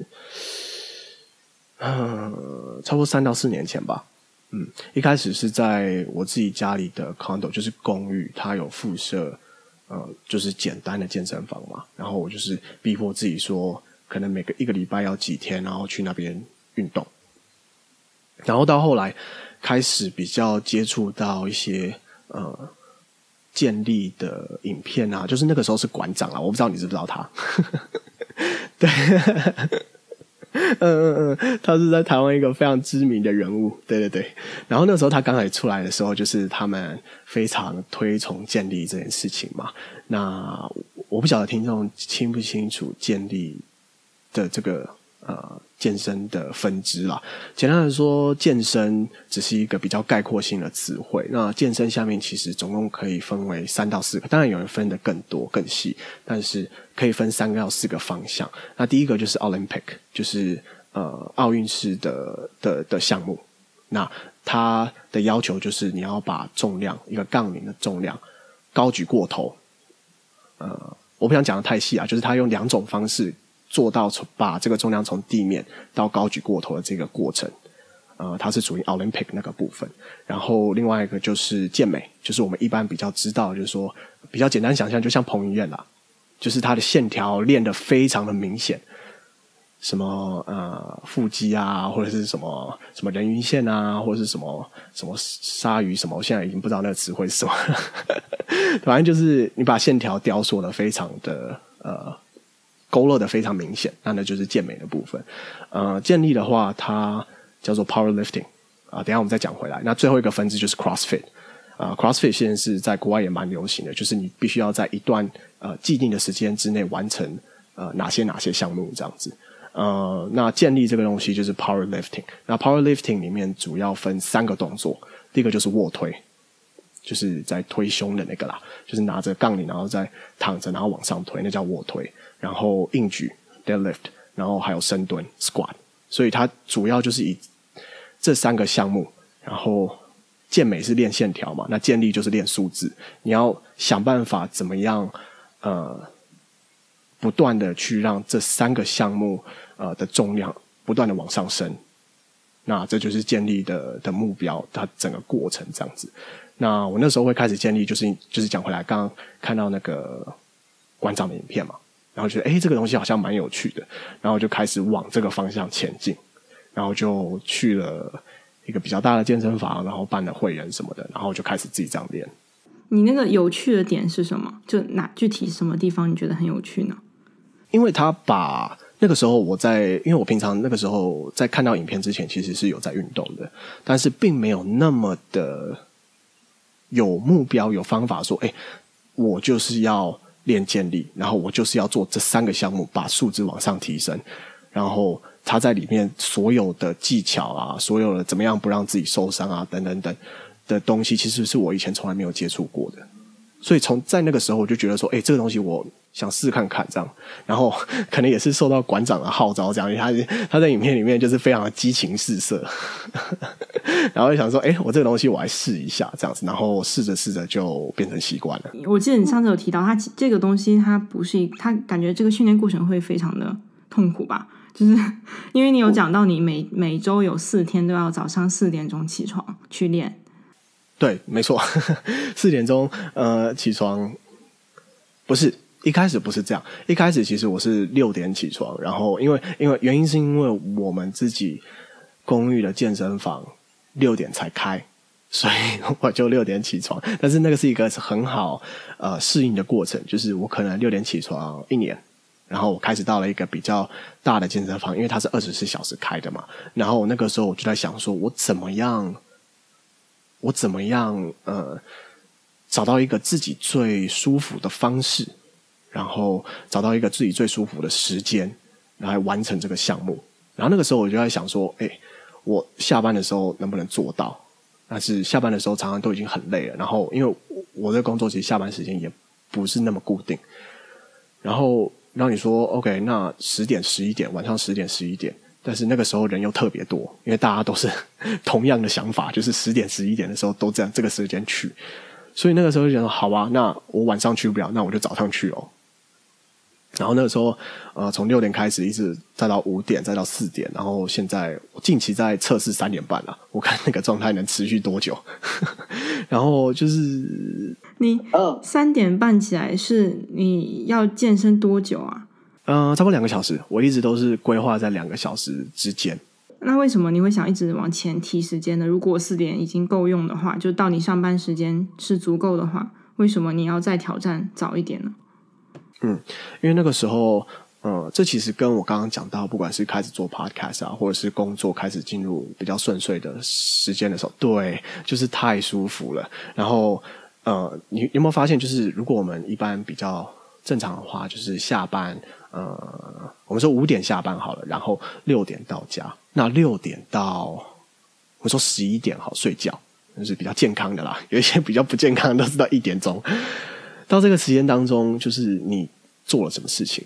差不多3到4年前吧。一开始是在我自己家里的 condo， 就是公寓，它有附设就是简单的健身房嘛，然后我就是逼迫自己说，可能一个礼拜要几天，然后去那边运动。然后到后来开始比较接触到一些健力的影片啊，就是那个时候是馆长啊，我不知道你知不知道他。对。他是在台湾一个非常知名的人物，对对对。然后那时候他刚才出来的时候，就是他们非常推崇健力这件事情嘛。那我不晓得听众清不清楚健力的这个健身的分支啦。简单的说，健身只是一个比较概括性的词汇。那健身下面其实总共可以分为3到4个，当然有人分得更多更细，但是可以分3到4个方向。那第一个就是 Olympic， 就是奥运式的项目。那它的要求就是你要把重量，一个杠铃的重量高举过头。我不想讲得太细啊，就是它用2种方式做到把这个重量从地面到高举过头的这个过程，它是属于 Olympic 那个部分。然后另外一个就是健美，就是我们一般比较知道，就是说比较简单想象，就像彭于晏啦，就是他的线条练得非常的明显，什么腹肌啊，或者是什么人鱼线啊，或者是什么鲨鱼什么，我现在已经不知道那个词汇是什么反正就是你把线条雕塑得非常的勾勒的非常明显，那就是健美的部分。健力的话，它叫做 powerlifting 等一下我们再讲回来。那最后一个分支就是 CrossFit。CrossFit 现在是在国外也蛮流行的，就是你必须要在一段既定的时间之内完成哪些项目这样子。那健力这个东西就是 powerlifting。那 powerlifting 里面主要分3个动作，第一个就是卧推，就是在推胸的那个啦，就是拿着杠铃然后再躺着然后往上推，那叫卧推。然后硬举 deadlift， 然后还有深蹲 squat， 所以它主要就是以这3个项目。然后健美是练线条嘛，那健力就是练数字，你要想办法怎么样不断的去让这3个项目的重量不断的往上升。那这就是健力的目标，它整个过程这样子。那我那时候会开始健力，就是讲回来刚刚看到那个馆长的影片嘛，然后觉得这个东西好像蛮有趣的，然后就开始往这个方向前进，然后就去了一个比较大的健身房，然后办了会员什么的，然后就开始自己这样练。 你那个有趣的点是什么？就具体什么地方你觉得很有趣呢？ 因为他把那个时候因为我平常那个时候在看到影片之前其实是有在运动的，但是并没有那么的有目标有方法说我就是要练健力，然后我就是要做这3个项目，把数值往上提升，然后他在里面所有的技巧啊，所有的怎么样不让自己受伤啊等等等的东西，其实是我以前从来没有接触过的。所以在那个时候我就觉得说这个东西我想试看看这样，然后可能也是受到馆长的号召这样，因为他在影片里面就是非常的激情四射然后就想说我这个东西我来试一下这样子，然后试着就变成习惯了。 我记得你上次有提到他这个东西它不是他感觉这个训练过程会非常的痛苦吧，就是因为你有讲到你每周有4天都要早上4点钟起床去练。对， 没错4点钟起床，不是一开始不是这样，一开始其实我是6点起床，然后因为原因是因为我们自己公寓的健身房6点才开，所以我就6点起床。但是那个是一个很好适应的过程，就是我可能6点起床1年，然后我开始到了一个比较大的健身房，因为它是24小时开的嘛。然后那个时候我就在想说，我怎么样找到一个自己最舒服的方式，然后找到一个自己最舒服的时间来完成这个项目。然后那个时候我就在想说，我下班的时候能不能做到？但是下班的时候常常都已经很累了，然后因为我的工作其实下班时间也不是那么固定。然后你说 OK， 那10点11点，晚上10点11点，但是那个时候人又特别多，因为大家都是同样的想法，就是10点11点的时候都这个时间去。所以那个时候就想说，好吧，那我晚上去不了，那我就早上去哦。然后那个时候从6点开始一直再到5点，再到4点，然后现在我近期在测试3点半了，我看那个状态能持续多久。然后就是你3点半起来是你要健身多久啊？ 差不多2个小时，我一直都是规划在2个小时之间。 那为什么你会想一直往前提时间呢？如果4点已经够用的话，就到你上班时间是足够的话，为什么你要再挑战早一点呢？ 因为那个时候这其实跟我刚刚讲到，不管是开始做 podcast 啊，或者是工作开始进入比较顺遂的时间的时候，对，就是太舒服了。然后你有没有发现，就是如果我们一般比较正常的话，就是下班我们说5点下班好了，然后6点到家，那6点到我们说11点好睡觉，就是比较健康的啦。有一些比较不健康的都是到1点钟。到这个时间当中，就是你做了什么事情。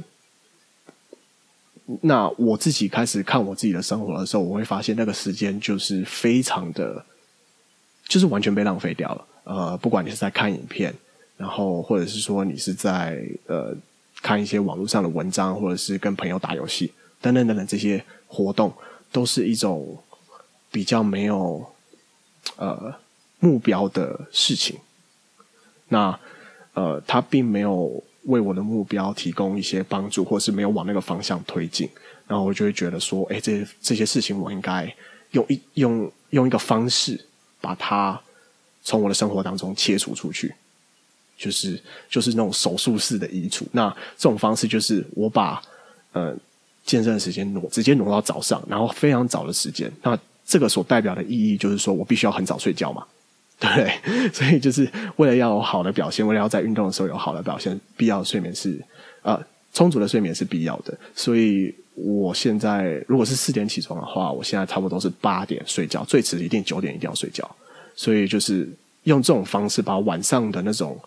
那我自己开始看我自己的生活的时候，我会发现那个时间就是非常的，就是完全被浪费掉了。不管你是在看影片，然后或者是说你是在看一些网络上的文章，或者是跟朋友打游戏等等等等，这些活动都是一种比较没有目标的事情。那他并没有为我的目标提供一些帮助，或是没有往那个方向推进，然后我就会觉得说，这些事情我应该用一个方式把它从我的生活当中切除出去，就是那种手术式的移除。那这种方式就是我把健身的时间直接挪到早上，然后非常早的时间。那这个所代表的意义就是说我必须要很早睡觉嘛。对，所以就是为了要有好的表现，为了要在运动的时候有好的表现，必要的睡眠是充足的睡眠是必要的。所以我现在如果是4点起床的话，我现在差不多是8点睡觉，最迟一定9点一定要睡觉。所以就是用这种方式把晚上的那种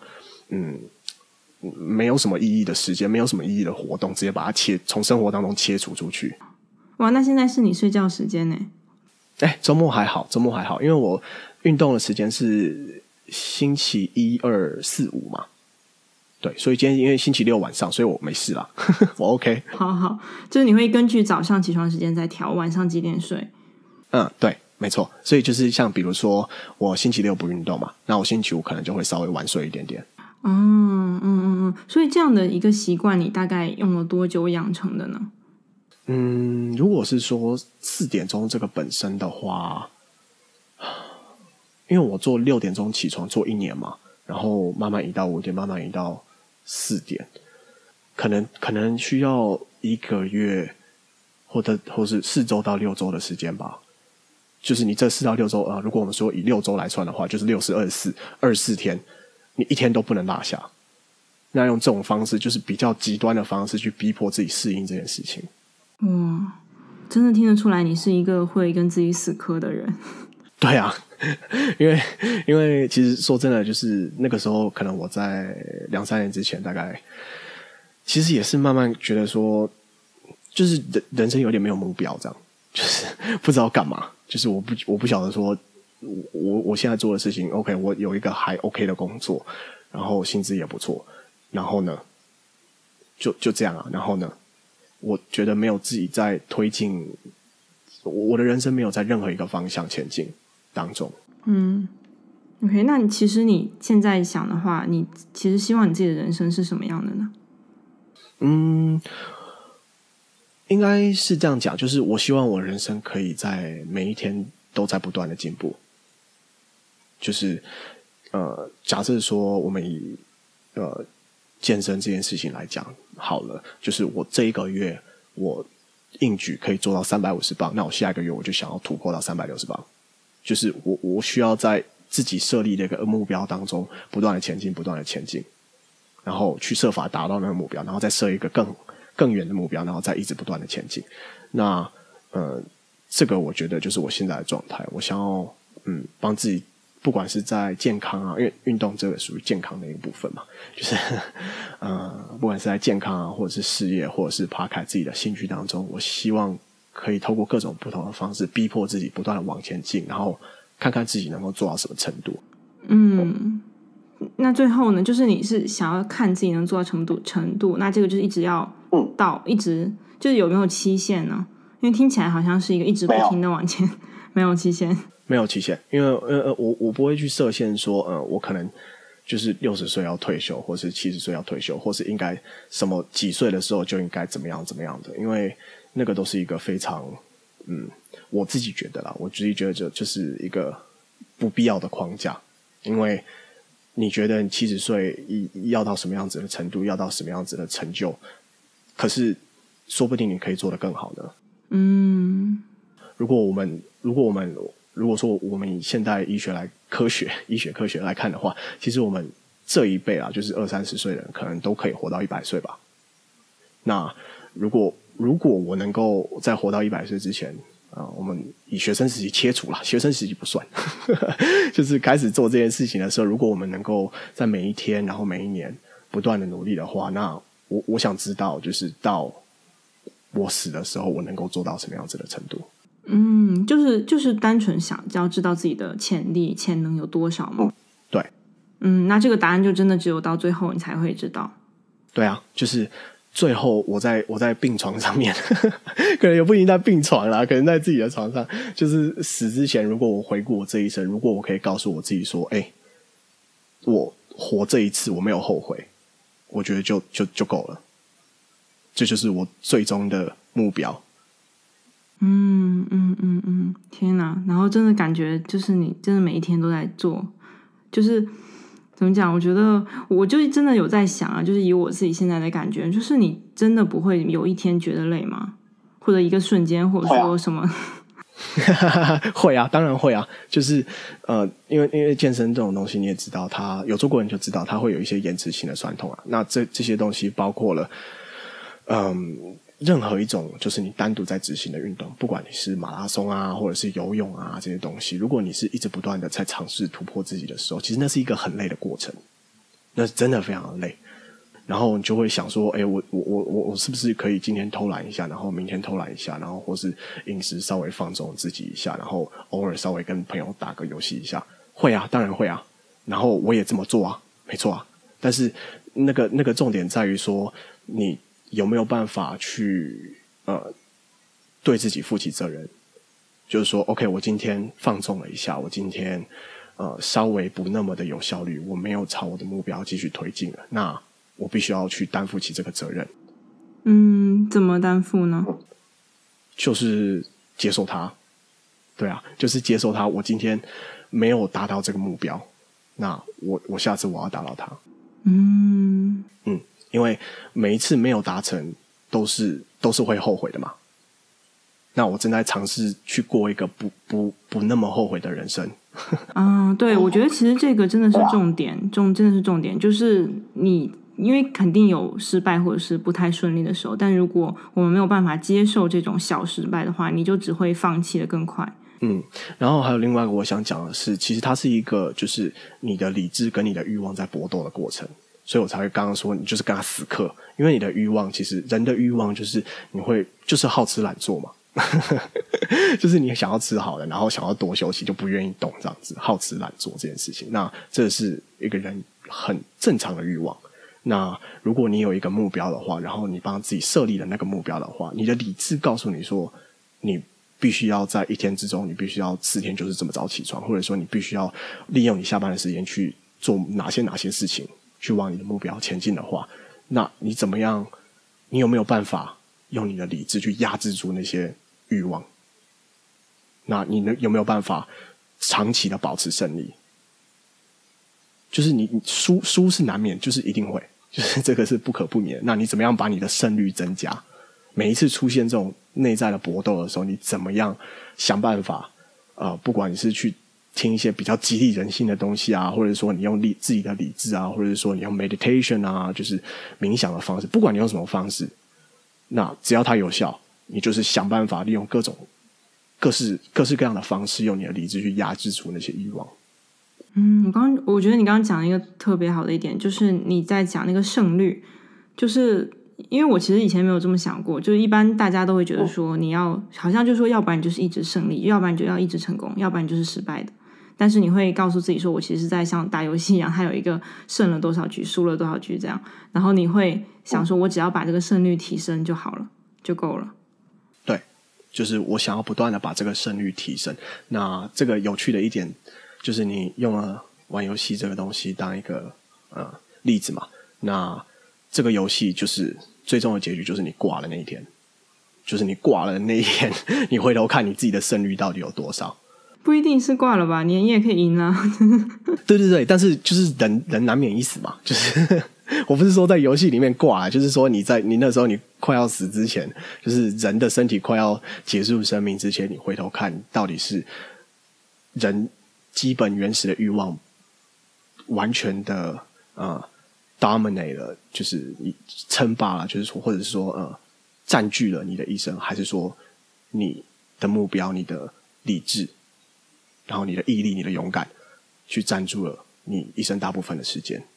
没有什么意义的时间，没有什么意义的活动，直接把它从生活当中切除出去。 哇，那现在是你睡觉时间呢？ 周末还好，因为我运动的时间是星期1、2、4、5嘛，对，所以今天因为星期6晚上，所以我没事啦，我 OK。 好，就是你会根据早上起床时间再调晚上几点睡？ 对，没错。所以就是像比如说我星期6不运动嘛，那我星期5可能就会稍微晚睡一点点。 所以这样的一个习惯，你大概用了多久养成的呢？ 如果是说4点钟这个本身的话，因为我做6点钟起床做1年嘛，然后慢慢移到5点，慢慢移到4点，可能需要1个月或是4周到6周的时间吧。就是你这4到6周如果我们说以6周来算的话，就是6是24天，你一天都不能落下。那用这种方式，就是比较极端的方式去逼迫自己适应这件事情。 真的听得出来你是一个会跟自己死磕的人。 对啊，因为其实说真的，就是那个时候可能我在2-3年之前，大概其实也是慢慢觉得说，就是人生有点没有目标，这样就是不知道干嘛，就是我不晓得说我现在做的事情 OK， 我有一个还 OK 的工作，然后薪资也不错，然后呢就这样啊，然后呢我觉得没有自己在推进，我的人生没有在任何一个方向前进当中。 OK， 那其实你现在想的话，你其实希望你自己的人生是什么样的呢？ 应该是这样讲，就是我希望我人生可以在每一天都在不断的进步。就是假设说我们以健身这件事情来讲好了，就是我这一个月我硬举可以做到350磅，那我下一个月我就想要突破到360磅。就是我需要在自己设立的一个目标当中不断的前进，不断的前进，然后去设法达到那个目标，然后再设一个更远的目标，然后再一直不断的前进。那这个我觉得就是我现在的状态。我想要帮自己，不管是在健康啊，因为运动这个属于健康的一个部分嘛，就是不管是在健康啊，或者是事业，或者是爬开自己的兴趣当中，我希望可以透过各种不同的方式逼迫自己不断的往前进，然后看看自己能够做到什么程度。 那最后呢，就是你是想要看自己能做到程度，那这个就是一直要到一直就是有没有期限呢？因为听起来好像是一个一直不停的往前，没有期限， 没有期限，因为我不会去设限说我可能就是60岁要退休，或是70岁要退休，或是应该什么几岁的时候就应该怎么样的，因为那个都是一个非常我自己觉得啦，我自己觉得就是一个不必要的框架。因为你觉得你70岁要到什么样子的程度，要到什么样子的成就，可是说不定你可以做得更好呢。如果说我们以现代医学科学来看的话，其实我们这一辈啊，就是20-30岁的人可能都可以活到100岁吧。那如果我能够在活到100岁之前我们以学生时期切除啦，学生时期不算就是开始做这件事情的时候，如果我们能够在每一天然后每一年不断的努力的话，那我想知道就是到我死的时候我能够做到什么样子的程度。 就是单纯想要知道自己的潜力潜能有多少吗？ 对。 那这个答案就真的只有到最后你才会知道。 对啊，就是最后我在病床上面可能也不一定在病床啦，可能在自己的床上，就是死之前，如果我回顾我这一生，如果我可以告诉我自己说我活这一次我没有后悔，我觉得就够了，这就是我最终的目标。 天哪，然后真的感觉就是你真的每一天都在做，就是怎么讲，我觉得我就真的有在想啊，就是以我自己现在的感觉，就是你真的不会有一天觉得累吗？或者一个瞬间，或者说什么会啊，当然会啊，就是因为健身这种东西你也知道，它有做过人就知道它会有一些延迟性的酸痛啊。那这些东西包括了任何一种就是你单独在执行的运动，不管你是马拉松啊或者是游泳啊这些东西，如果你是一直不断的在尝试突破自己的时候，其实那是一个很累的过程，那是真的非常的累。然后你就会想说我是不是可以今天偷懒一下，然后明天偷懒一下，然后或是饮食稍微放纵自己一下，然后偶尔稍微跟朋友打个游戏一下。会啊，当然会啊，然后我也这么做啊，没错啊。但是那个重点在于说你有没有办法去对自己负起责任，就是说 OK 我今天放纵了一下，我今天稍微不那么的有效率，我没有朝我的目标继续推进了，那我必须要去担负起这个责任。 怎么担负呢？ 就是接受它。对啊，就是接受它，我今天没有达到这个目标，那我下次我要达到它。因为每一次没有达成都是会后悔的嘛。那我正在尝试去过一个不那么后悔的人生。 对，我觉得其实这个真的是重点，真的是重点，就是你因为肯定有失败或者是不太顺利的时候，但如果我们没有办法接受这种小失败的话，你就只会放弃的更快。 然后还有另外一个我想讲的是，其实它是一个就是你的理智跟你的欲望在搏斗的过程，所以我才会刚刚说你就是跟他死磕，因为你的欲望，其实人的欲望就是你会就是好吃懒做嘛就是你想要吃好的，然后想要多休息就不愿意动，这样子好吃懒做这件事情，那这是一个人很正常的欲望。那如果你有一个目标的话，然后你帮自己设立了那个目标的话，你的理智告诉你说你必须要在一天之中，你必须要4天就是这么早起床，或者说你必须要利用你下班的时间去做哪些事情去往你的目标前进的话，那你怎么样你有没有办法用你的理智去压制住那些欲望？那你有没有办法长期的保持胜利？就是你输是难免，就是一定会，就是这个是不可不免。那你怎么样把你的胜率增加？每一次出现这种内在的搏斗的时候，你怎么样想办法？不管你是去听一些比较激励人心的东西啊，或者说你用自己的理智啊，或者说你用 meditation 啊，就是冥想的方式，不管你用什么方式，那只要它有效，你就是想办法利用各式各样的方式，用你的理智去压制住那些欲望。 我觉得你刚刚讲了一个特别好的一点，就是你在讲那个胜率，就是因为我其实以前没有这么想过，就是一般大家都会觉得说你要好像就是说要不然你就是一直胜利，要不然你就要一直成功，要不然你就是失败的。但是你会告诉自己说我其实是在像打游戏一样，它有一个胜了多少局输了多少局这样，然后你会想说我只要把这个胜率提升就好了，就够了。 对，就是我想要不断的把这个胜率提升。那这个有趣的一点就是你用了玩游戏这个东西当一个例子嘛，那这个游戏就是最终的结局就是你挂了那一天，就是你挂了那一天你回头看你自己的胜率到底有多少。 不一定是挂了吧，你也可以赢啊。 对对对，但是就是人难免一死嘛，就是我不是说在游戏里面挂，就是说你那时候你快要死之前，就是人的身体快要结束生命之前，你回头看到底是人基本原始的欲望完全的dominate 了，就是你称霸了，就是说或者是说占据了你的一生，还是说你的目标、你的理智，然后你的毅力、你的勇敢去占住了你一生大部分的时间。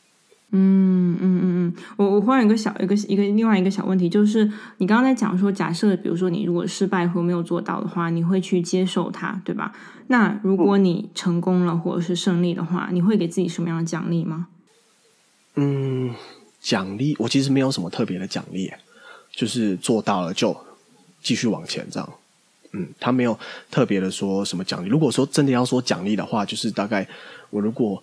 我忽然有另外一个小问题，就是你刚刚在讲说，假设比如说你如果失败或没有做到的话，你会去接受它，对吧？那如果你成功了或者是胜利的话，你会给自己什么样的奖励吗？ 奖励我其实没有什么特别的奖励，就是做到了就继续往前这样。他没有特别的说什么奖励。如果说真的要说奖励的话，就是大概我如果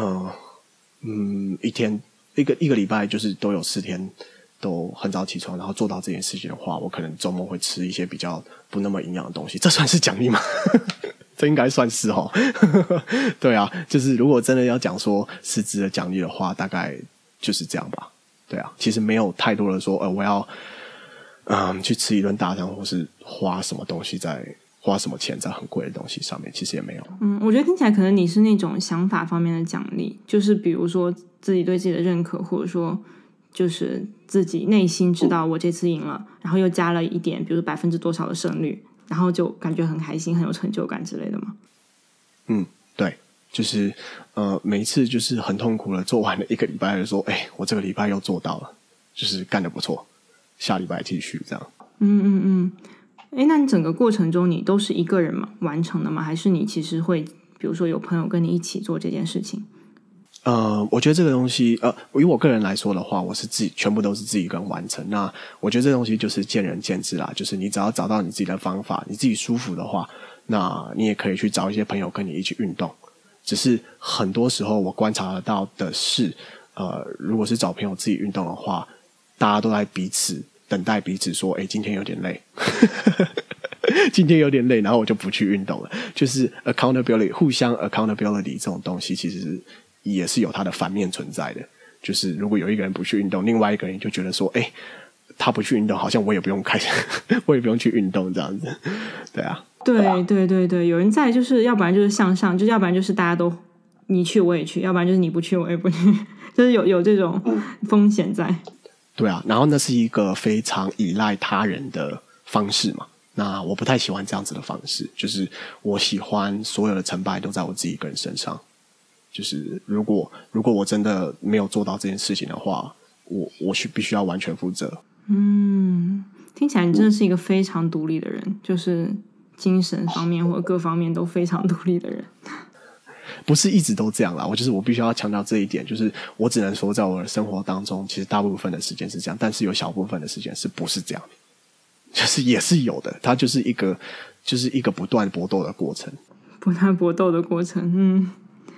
一个礼拜就是都有4天都很早起床，然后做到这件事情的话，我可能周末会吃一些比较不那么营养的东西，这算是奖励吗？这应该算是齁。对啊，就是如果真的要讲说实质的奖励的话，大概就是这样吧。对啊，其实没有太多的说我要去吃一顿大餐，或是花什么钱在很贵的东西上面，其实也没有。 我觉得听起来可能你是那种想法方面的奖励，就是比如说自己对自己的认可，或者说就是自己内心知道我这次赢了，然后又加了一点，比如%多少的胜率，然后就感觉很开心，很有成就感之类的吗？ 对，就是每一次就是很痛苦了，做完了一个礼拜的说，我这个礼拜又做到了，就是干得不错，下礼拜继续这样。 那你整个过程中你都是一个人完成的吗？还是你其实会比如说有朋友跟你一起做这件事情？ 我觉得这个东西以我个人来说的话，我是全部都是自己一个人完成。那我觉得这个东西就是见仁见智啦，就是你只要找到你自己的方法，你自己舒服的话，那你也可以去找一些朋友跟你一起运动。只是很多时候我观察得到的是如果是找朋友自己运动的话，大家都在等待彼此说今天有点累今天有点累，然后我就不去运动了。就是 accountability 互相 accountability 这种东西其实也是有它的反面存在的。就是如果有一个人不去运动，另外一个人就觉得说他不去运动，好像我也不用我也不用去运动这样子。对啊， 对，有人在，就是要不然就是向上，就要不然就是大家都你去我也去，要不然就是你不去我也不去，就是有这种风险在。 对啊，然后那是一个非常依赖他人的方式嘛，那我不太喜欢这样子的方式，就是我喜欢所有的成败都在我自己一个人身上。就是如果我真的没有做到这件事情的话，我必须要完全负责。 听起来你真的是一个非常独立的人，就是精神方面或者各方面都非常独立的人。 不是一直都这样啦，我必须要强调这一点，就是我只能说在我的生活当中，其实大部分的时间是这样，但是有小部分的时间是不是这样的，就是也是有的，它就是一个不断搏斗的过程。 不断搏斗的过程。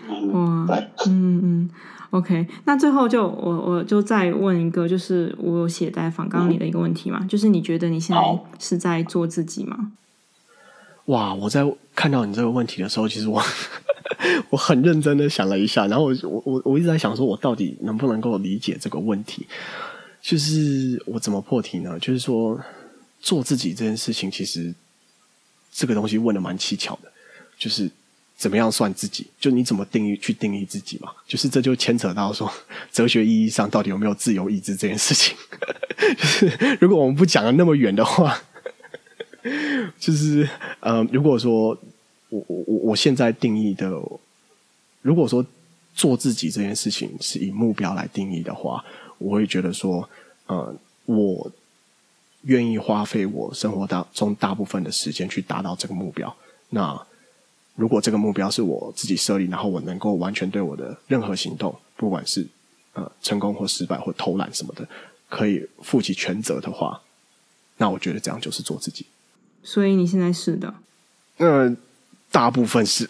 哇，OK， 那最后我就再问一个，就是我有写在访纲里的一个问题嘛，就是你觉得你现在是在做自己吗？ 哇，我在看到你这个问题的时候，其实我我很认真的想了一下，然后我一直在想说，我到底能不能够理解这个问题？就是我怎么破题呢？就是说，做自己这件事情，其实这个东西问的蛮蹊跷的，就是怎么样算自己？就你怎么定义自己嘛？就是这就牵扯到说，哲学意义上到底有没有自由意志这件事情。就是如果我们不讲的那么远的话。就是如果说我现在定义的，如果说做自己这件事情是以目标来定义的话，我会觉得说，我愿意花费我生活中大部分的时间去达到这个目标。那如果这个目标是我自己设立，然后我能够完全对我的任何行动，不管是成功或失败或偷懒什么的，可以负起全责的话，那我觉得这样就是做自己。 所以你现在是的？ 大部分是，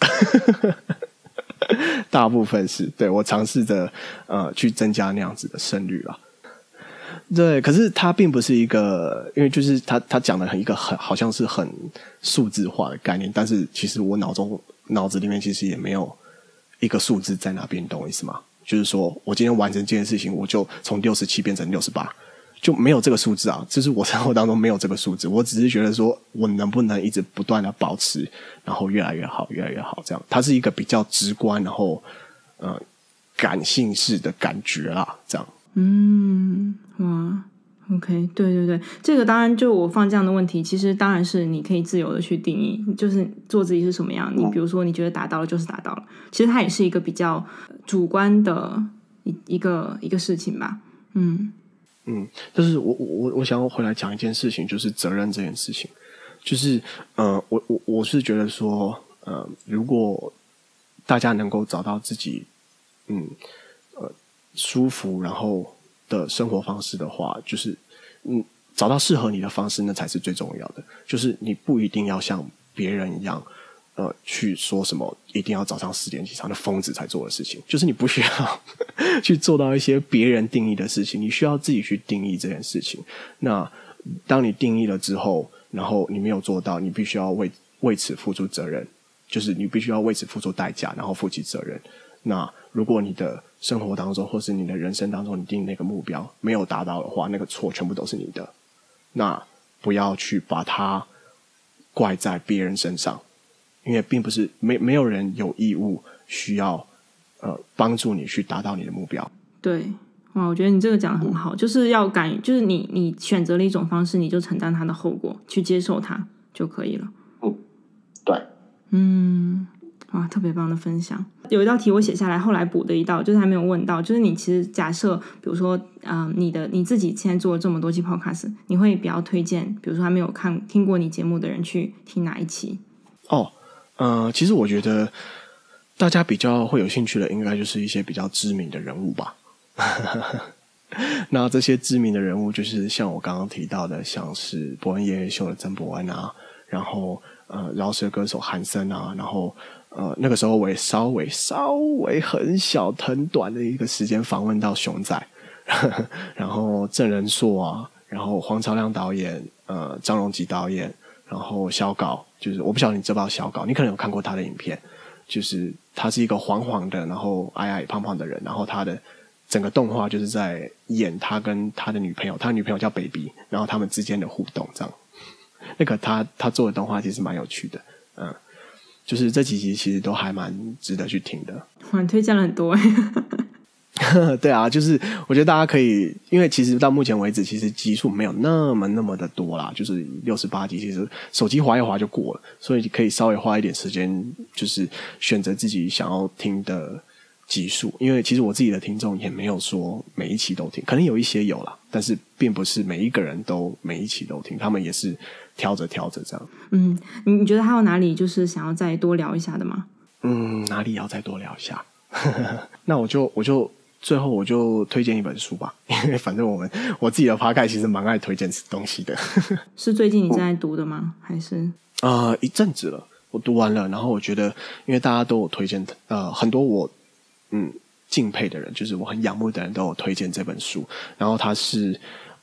大部分是，对，我尝试着去增加那样子的胜率啦。对，可是它并不是一个，因为就是他讲的一个好像是很数字化的概念，但是其实我脑子里面其实也没有一个数字在那边，懂我意思吗？就是说我今天完成这件事情，我就从67变成68。就没有这个数字啊，就是我生活当中没有这个数字，我只是觉得说我能不能一直不断的保持，然后越来越好，越来越好，这样，它是一个比较直观，然后感性式的感觉啦，这样。 哇 ，OK， 对，这个当然就我放这样的问题，其实当然是你可以自由的去定义，就是做自己是什么样，你比如说你觉得达到了就是达到了，其实它也是一个比较主观的一个事情吧， 但是我想要回来讲一件事情，就是责任这件事情，就是我是觉得说，如果大家能够找到自己舒服然后的生活方式的话，就是找到适合你的方式，那才是最重要的。就是你不一定要像别人一样。去说什么一定要早上10点起床的疯子才做的事情，就是你不需要去做到一些别人定义的事情，你需要自己去定义这件事情。那当你定义了之后，然后你没有做到，你必须要为此付出责任，就是你必须要为此付出代价，然后负起责任。那如果你的生活当中或是你的人生当中你定那个目标没有达到的话，那个错全部都是你的，那不要去把它怪在别人身上。因为并不是没有人有义务需要帮助你去达到你的目标。 对，哇，我觉得你这个讲得很好，就是要就是你选择了一种方式，你就承担它的后果，去接受它就可以了。 对， 哇，特别棒的分享。有一道题我写下来，后来补的一道，就是还没有问到，就是你其实假设，比如说，你自己现在做了这么多期 podcast， 你会比较推荐，比如说还没有听过你节目的人去听哪一期？ 其实我觉得大家比较会有兴趣的，应该就是一些比较知名的人物吧。那这些知名的人物，就是像我刚刚提到的，像是伯恩夜夜秀的曾伯恩啊，然后饶舌歌手韩森啊，然后那个时候我也稍微很很短的一个时间访问到熊仔，然后郑人硕啊，然后黄朝亮导演，张荣吉导演。然后小稿，就是我不晓得你知不知道小稿，你可能有看过他的影片，就是他是一个黄黄的，然后矮矮胖胖的人，然后他的整个动画就是在演他跟他的女朋友，他的女朋友叫 Baby， 然后他们之间的互动这样。那个他做的动画其实蛮有趣的，就是这几集其实都还蛮值得去听的。 哇，你推荐了很多对啊，就是我觉得大家可以，因为其实到目前为止，其实集数没有那么的多啦，就是68集，其实手机滑一滑就过了，所以可以稍微花一点时间，就是选择自己想要听的集数。因为其实我自己的听众也没有说每一期都听，可能有一些有啦，但是并不是每一个人都每一期都听，他们也是挑着这样。 你觉得还有哪里就是想要再多聊一下的吗？ 哪里要再多聊一下？那我就最后我就推荐一本书吧，因为反正我自己的 podcast 其实蛮爱推荐东西的。 是最近你正在读的吗？还是一阵子了， 我读完了，然后我觉得因为大家都有推荐很多我敬佩的人，就是我很仰慕的人都有推荐这本书，然后他是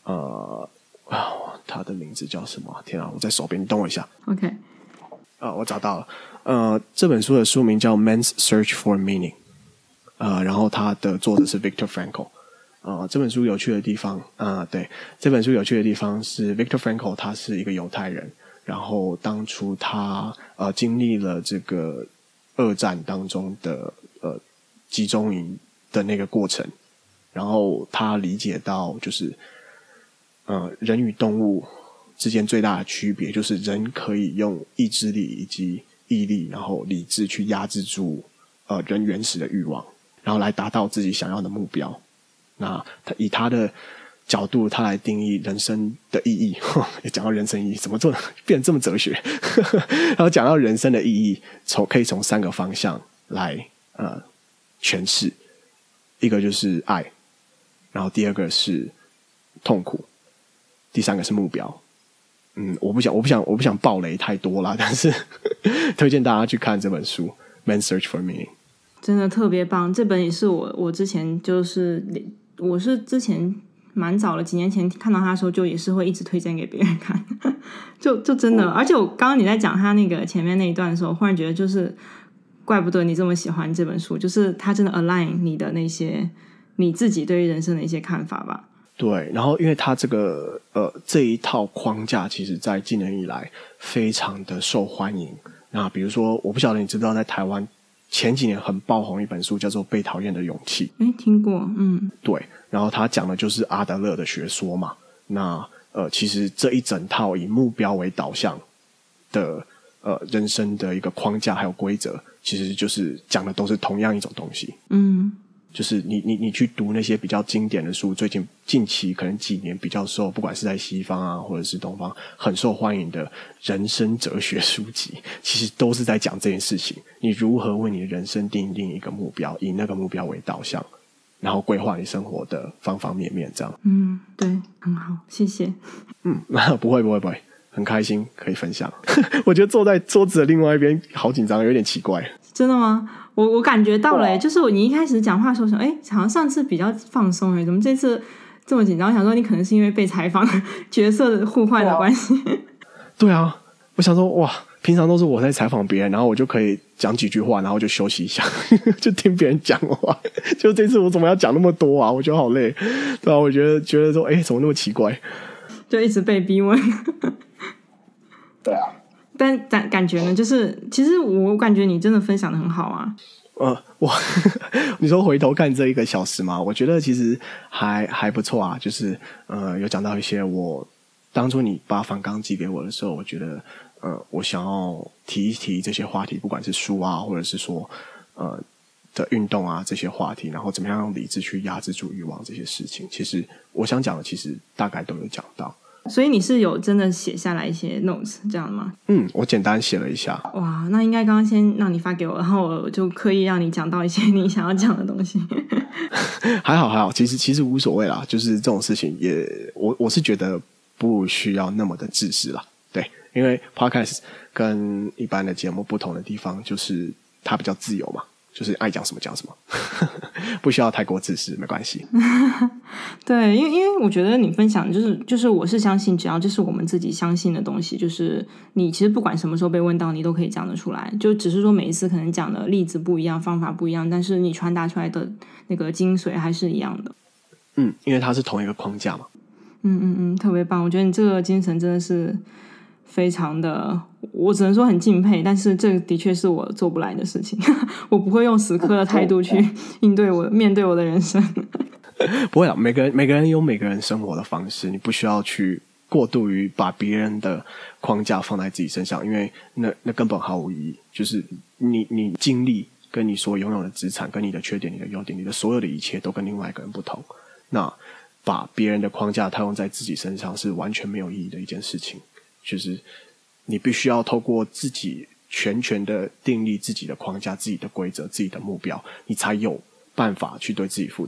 他的名字叫什么？天啊，我在手边，你等我一下。 OK， 我找到了，这本书的书名叫 Man's Search for Meaning，然后他的作者是 Viktor Frankl。这本书有趣的地方，对，这本书有趣的地方是 Viktor Frankl 他是一个犹太人，然后当初他经历了这个二战当中的集中营的那个过程，然后他理解到就是人与动物之间最大的区别就是人可以用意志力以及毅力，然后理智去压制住人原始的欲望，然后来达到自己想要的目标。那他以他的角度，他来定义人生的意义。也讲到人生意义，怎么做变这么哲学？然后讲到人生的意义，可以从3个方向来诠释。一个就是爱，然后第二个是痛苦，第3个是目标。我不想爆雷太多啦，但是推荐大家去看这本书《Man's Search for Meaning》。 真的特别棒，这本也是我之前我是之前蛮早了，几年前看到他的时候，就也是会一直推荐给别人看，就真的，而且我刚刚你在讲他那个前面那一段的时候，忽然觉得就是怪不得你这么喜欢这本书，就是他真的 align 你的那些你自己对于人生的一些看法吧。 对，然后因为他这个这一套框架，其实在近年以来非常的受欢迎。那比如说，我不晓得你知不知道，在台湾前几年很爆红一本书叫做《被讨厌的勇气》。 听过， 对，然后他讲的就是阿德勒的学说嘛。那其实这一整套以目标为导向的人生的一个框架还有规则，其实就是讲的都是同样一种东西。就是你去读那些比较经典的书，近期可能几年比较受，不管是在西方啊或者是东方很受欢迎的人生哲学书籍，其实都是在讲这件事情。你如何为你的人生定一个目标，以那个目标为导向，然后规划你生活的方方面面，这样。 对，很好，谢谢。 不会，很开心可以分享。我觉得坐在桌子的另外一边好紧张，有点奇怪。 真的吗？我感觉到了，就是你一开始讲话的时候想，好像上次比较放松，怎么这次这么紧张？我想说你可能是因为被采访角色的互换的关系。 对啊，我想说哇，平常都是我在采访别人，然后我就可以讲几句话，然后就休息一下，就听别人讲话。就这次我怎么要讲那么多啊？我觉得好累。对啊，我觉得说，怎么那么奇怪？ 就一直被逼问。 对啊。 但感觉呢，就是其实我感觉你真的分享的很好啊。 你说回头看这1个小时吗？我觉得其实还不错啊，就是有讲到一些我当初你把访纲寄给我的时候，我觉得我想要提一提这些话题，不管是书啊，或者是说的运动啊这些话题，然后怎么样用理智去压制住欲望这些事情，其实我想讲的其实大概都有讲到。 所以你是有真的写下来一些 notes 这样的吗？ 我简单写了一下。 哇，那应该刚刚先让你发给我，然后我就刻意让你讲到一些你想要讲的东西。 还好，其实无所谓啦，就是这种事情我是觉得不需要那么的自私啦。对，因为 podcast 跟一般的节目不同的地方就是它比较自由嘛，就是爱讲什么讲什么。不需要太过自私，没关系。 对，因为我觉得你分享就是我是相信，只要这是我们自己相信的东西，就是你其实不管什么时候被问到，你都可以讲得出来。就只是说每一次可能讲的例子不一样，方法不一样，但是你传达出来的那个精髓还是一样的。 因为它是同一个框架嘛。 特别棒，我觉得你这个精神真的是非常的，我只能说很敬佩，但是这的确是我做不来的事情。我不会用死磕的态度去面对我的人生。 不会啦，每个人有每个人生活的方式，你不需要去过度于把别人的框架放在自己身上，因为那根本毫无意义。就是你经历跟你所拥有的资产，跟你的缺点、你的优点、你的所有的一切都跟另外一个人不同。那把别人的框架套用在自己身上是完全没有意义的一件事情。就是你必须要透过自己全的订立自己的框架、自己的规则、自己的目标，你才有办法去对自己负责。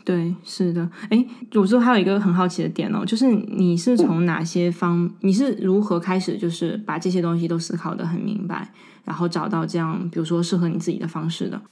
对，是的。我说还有一个很好奇的点哦，就是你是从哪些你是如何开始就是把这些东西都思考得很明白，然后找到这样比如说适合你自己的方式的？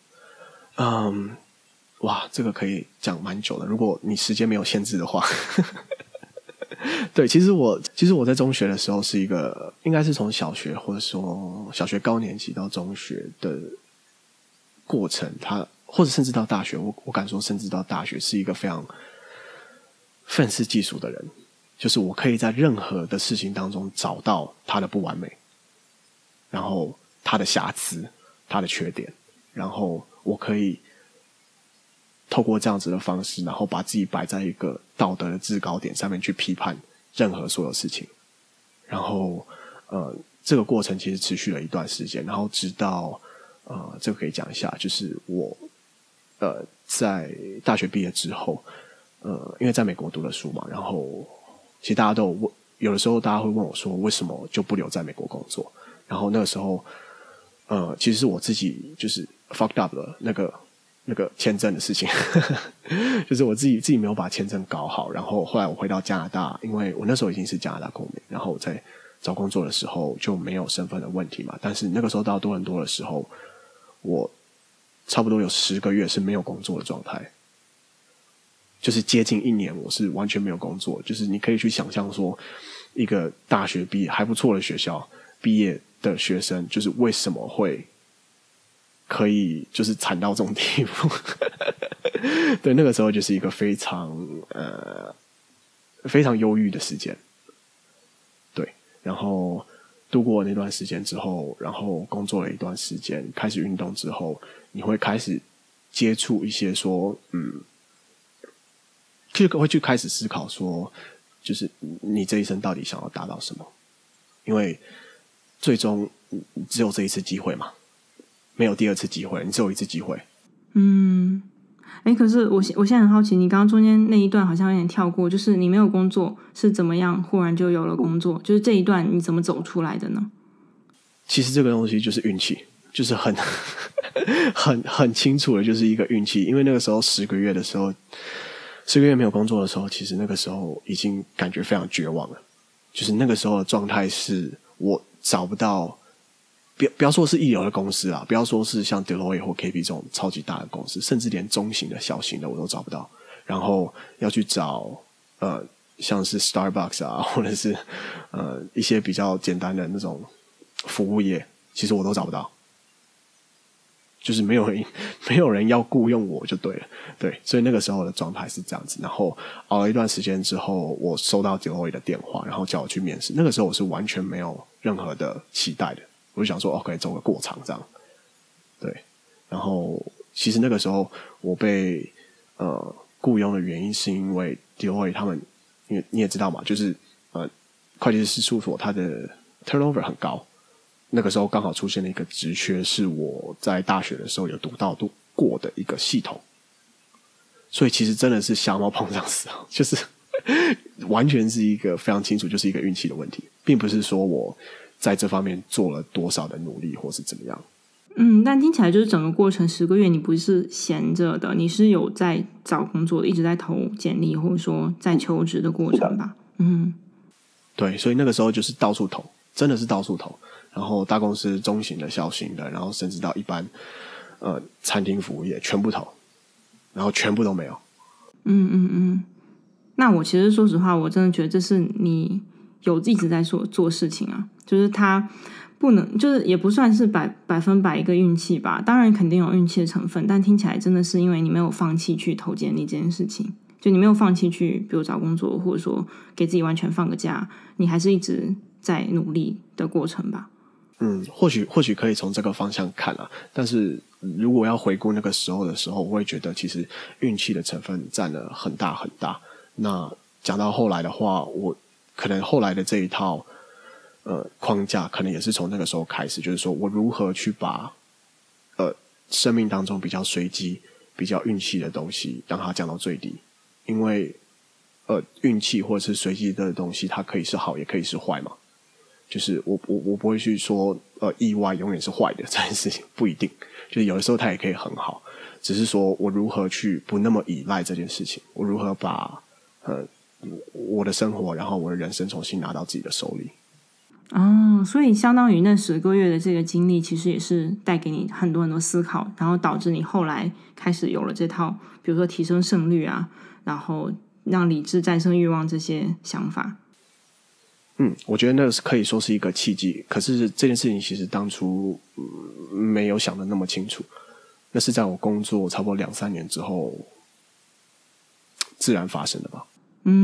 哇，这个可以讲蛮久的，如果你时间没有限制的话。对，其实我在中学的时候是一个，应该是从小学或者说小学高年级到中学的过程，或者甚至到大学，我敢说甚至到大学是一个非常愤世嫉俗的人，就是我可以在任何的事情当中找到他的不完美，然后他的瑕疵，他的缺点，然后我可以透过这样子的方式，然后把自己摆在一个道德的制高点上面去批判任何所有事情，然后这个过程其实持续了一段时间，然后直到这个可以讲一下，就是我在大学毕业之后，因为在美国读了书嘛，然后其实大家都有的时候大家会问我说，为什么就不留在美国工作？然后那个时候，其实是我自己就是 fucked up 了那个签证的事情，就是我自己没有把签证搞好，然后后来我回到加拿大，因为我那时候已经是加拿大公民，然后我在找工作的时候就没有身份的问题嘛，但是那个时候到多伦多的时候，我差不多有10个月是没有工作的状态，就是接近1年我是完全没有工作，就是你可以去想象说一个大学毕业还不错的学校毕业的学生，就是为什么会可以就是惨到这种地步。对，那个时候就是一个非常忧郁的时间。对，然后度过那段时间之后，然后工作了一段时间，开始运动之后，你会开始接触一些说会去开始思考说，就是你这一生到底想要达到什么？因为最终只有这一次机会嘛，没有第二次机会，你只有一次机会。 可是我现在很好奇，你刚刚中间那一段好像有点跳过，就是你没有工作是怎么样忽然就有了工作，就是这一段你怎么走出来的呢？ 其实这个东西就是运气，就是很清楚的，就是一个运气。因为那个时候10个月的时候，10个月没有工作的时候，其实那个时候已经感觉非常绝望了。就是那个时候的状态是我找不到，不要说是一流的公司啦，不要说是像 Deloitte 或 KP 这种超级大的公司，甚至连中型的小型的我都找不到，然后要去找像是 Starbucks 啊，或者是一些比较简单的那种服务业，其实我都找不到，就是没有人要雇佣我就对了。对，所以那个时候的状态是这样子。然后熬了一段时间之后，我收到 Deloitte 的电话，然后叫我去面试。那个时候我是完全没有任何的期待的，我就想说 OK 走个过场这样。对，然后其实那个时候我被雇佣的原因是因为 Deloitte 他们，因为你也知道嘛，就是会计师事务所它的 turnover 很高。那个时候刚好出现了一个职缺，是我在大学的时候有读过的一个系统，所以其实真的是瞎猫碰上死啊，就是完全是一个非常清楚，就是一个运气的问题，并不是说我在这方面做了多少的努力或是怎么样。 但听起来就是整个过程10个月你不是闲着的，你是有在找工作的，一直在投简历或者说在求职的过程吧？ 对，所以那个时候就是到处投，真的是到处投。然后大公司、中型的、小型的，然后甚至到一般餐厅服务业全部投，然后全部都没有。 那我其实说实话，我真的觉得这是你有一直在做事情啊，就是它不能，就是也不算是100%一个运气吧，当然肯定有运气的成分，但听起来真的是因为你没有放弃去投简历这件事情，就你没有放弃去比如找工作，或者说给自己完全放个假，你还是一直在努力的过程吧。 或许可以从这个方向看啊，但是如果要回顾那个时候的时候，我会觉得其实运气的成分占了很大很大。那讲到后来的话，我可能后来的这一套框架，可能也是从那个时候开始，就是说我如何去把生命当中比较随机、比较运气的东西，让它降到最低。因为运气或者是随机的东西，它可以是好，也可以是坏嘛。就是我不会去说意外永远是坏的这件事情，不一定。 就是有的时候它也可以很好，只是说我如何去不那么依赖这件事情，我如何把我的生活然后我的人生重新拿到自己的手里。 所以相当于那10个月的这个经历其实也是带给你很多很多思考，然后导致你后来开始有了这套比如说提升胜率啊，然后让理智战胜欲望这些想法。 我觉得那可以说是一个契机，可是这件事情其实当初没有想得那么清楚，那是在我工作差不多2-3年之后自然发生的吧。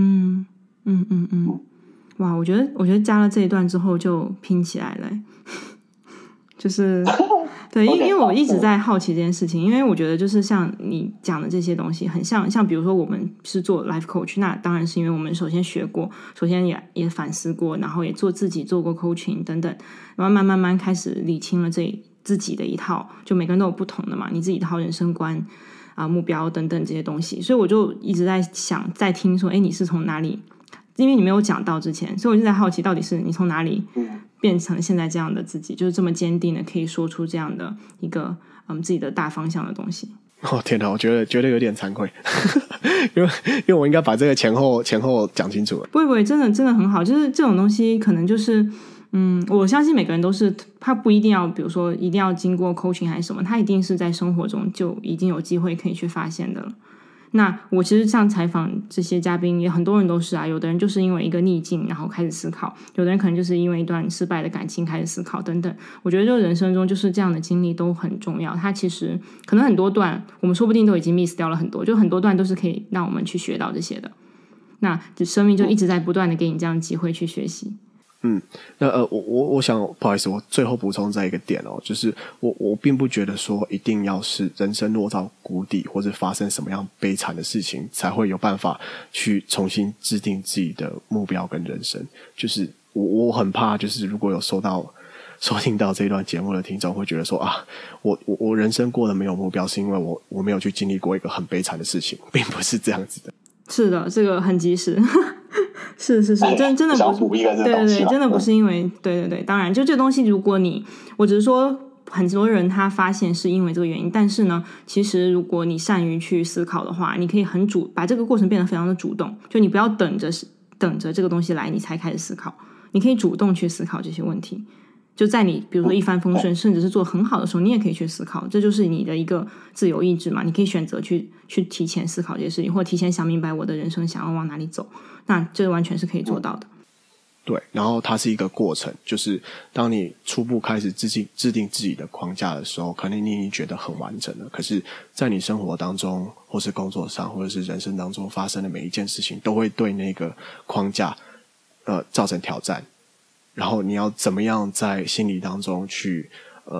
哇，我觉得加了这一段之后就拼起来了就是对，因为我一直在好奇这件事情，因为我觉得就是像你讲的这些东西很像比如说我们是做 life coach， 那当然是因为我们首先学过，首先也反思过，然后也自己做过 coaching 等等，然后慢慢开始理清了自己的一套，就每个人都有不同的嘛，你自己一套人生观目标等等这些东西，所以我就一直在想在听说你是从哪里，因为你没有讲到之前，所以我就在好奇到底是你从哪里变成现在这样的自己，就是这么坚定的可以说出这样的一个自己的大方向的东西。 天哪，我觉得有点惭愧因为我应该把这个前后讲清楚了。 不会，真的很好，就是这种东西可能就是我相信每个人都是，他不一定要比如说一定要经过 coaching 还是什么，他一定是在生活中就已经有机会可以去发现的了。那我其实像采访这些嘉宾也很多人都是有的人就是因为一个逆境然后开始思考，有的人可能就是因为一段失败的感情开始思考等等。我觉得就人生中就是这样的经历都很重要，它其实可能很多段我们说不定都已经 miss 掉了很多，就很多段都是可以让我们去学到这些的，那生命就一直在不断的给你这样的机会去学习。 那我想不好意思，我最后补充在一个点就是我并不觉得说一定要是人生落到谷底或者发生什么样悲惨的事情才会有办法去重新制定自己的目标跟人生。就是我很怕，就是如果有收听到这一段节目的听众会觉得说我人生过得没有目标，是因为我没有去经历过一个很悲惨的事情，并不是这样子的。是的， 这个很及时是真的不是，对，真的不是因为对，当然就这个东西，如果我只是说很多人他发现是因为这个原因，但是呢其实如果你善于去思考的话，你可以把这个过程变得非常的主动，就你不要等着这个东西来你才开始思考，你可以主动去思考这些问题，就在你比如说一帆风顺甚至是做很好的时候，你也可以去思考，这就是你的一个自由意志嘛，你可以选择去提前思考这些事情，或提前想明白我的人生想要往哪里走，那这完全是可以做到的。 对，然后它是一个过程，就是当你初步开始制定自己的框架的时候，可能你已经觉得很完整了，可是在你生活当中或是工作上或者是人生当中发生的每一件事情都会对那个框架造成挑战，然后你要怎么样在心理当中去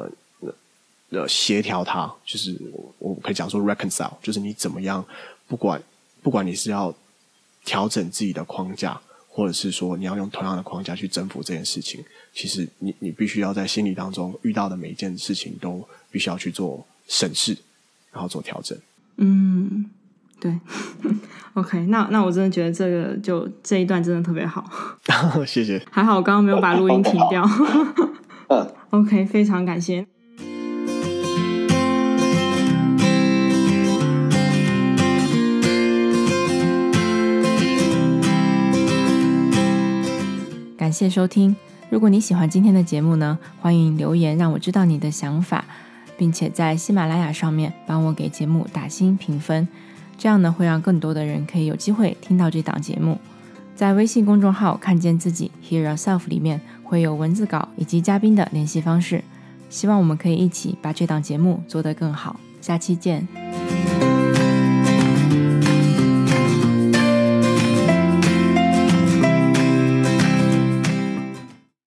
协调它，就是我可以讲说 reconcile， 就是你怎么样不管你是要调整自己的框架，或者是说你要用同样的框架去征服这件事情，其实你必须要在心理当中遇到的每一件事情都必须要去做审视，然后做调整。 对OK， 那我真的觉得这一段真的特别好谢谢， 还好我刚刚没有把录音停掉OK， 非常感谢。感谢收听，如果你喜欢今天的节目呢，欢迎留言让我知道你的想法，并且在喜马拉雅上面帮我给节目打星评分，这样呢会让更多的人可以有机会听到这档节目。在微信公众号看见自己 Hear Yourself 里面会有文字稿以及嘉宾的联系方式，希望我们可以一起把这档节目做得更好。下期见。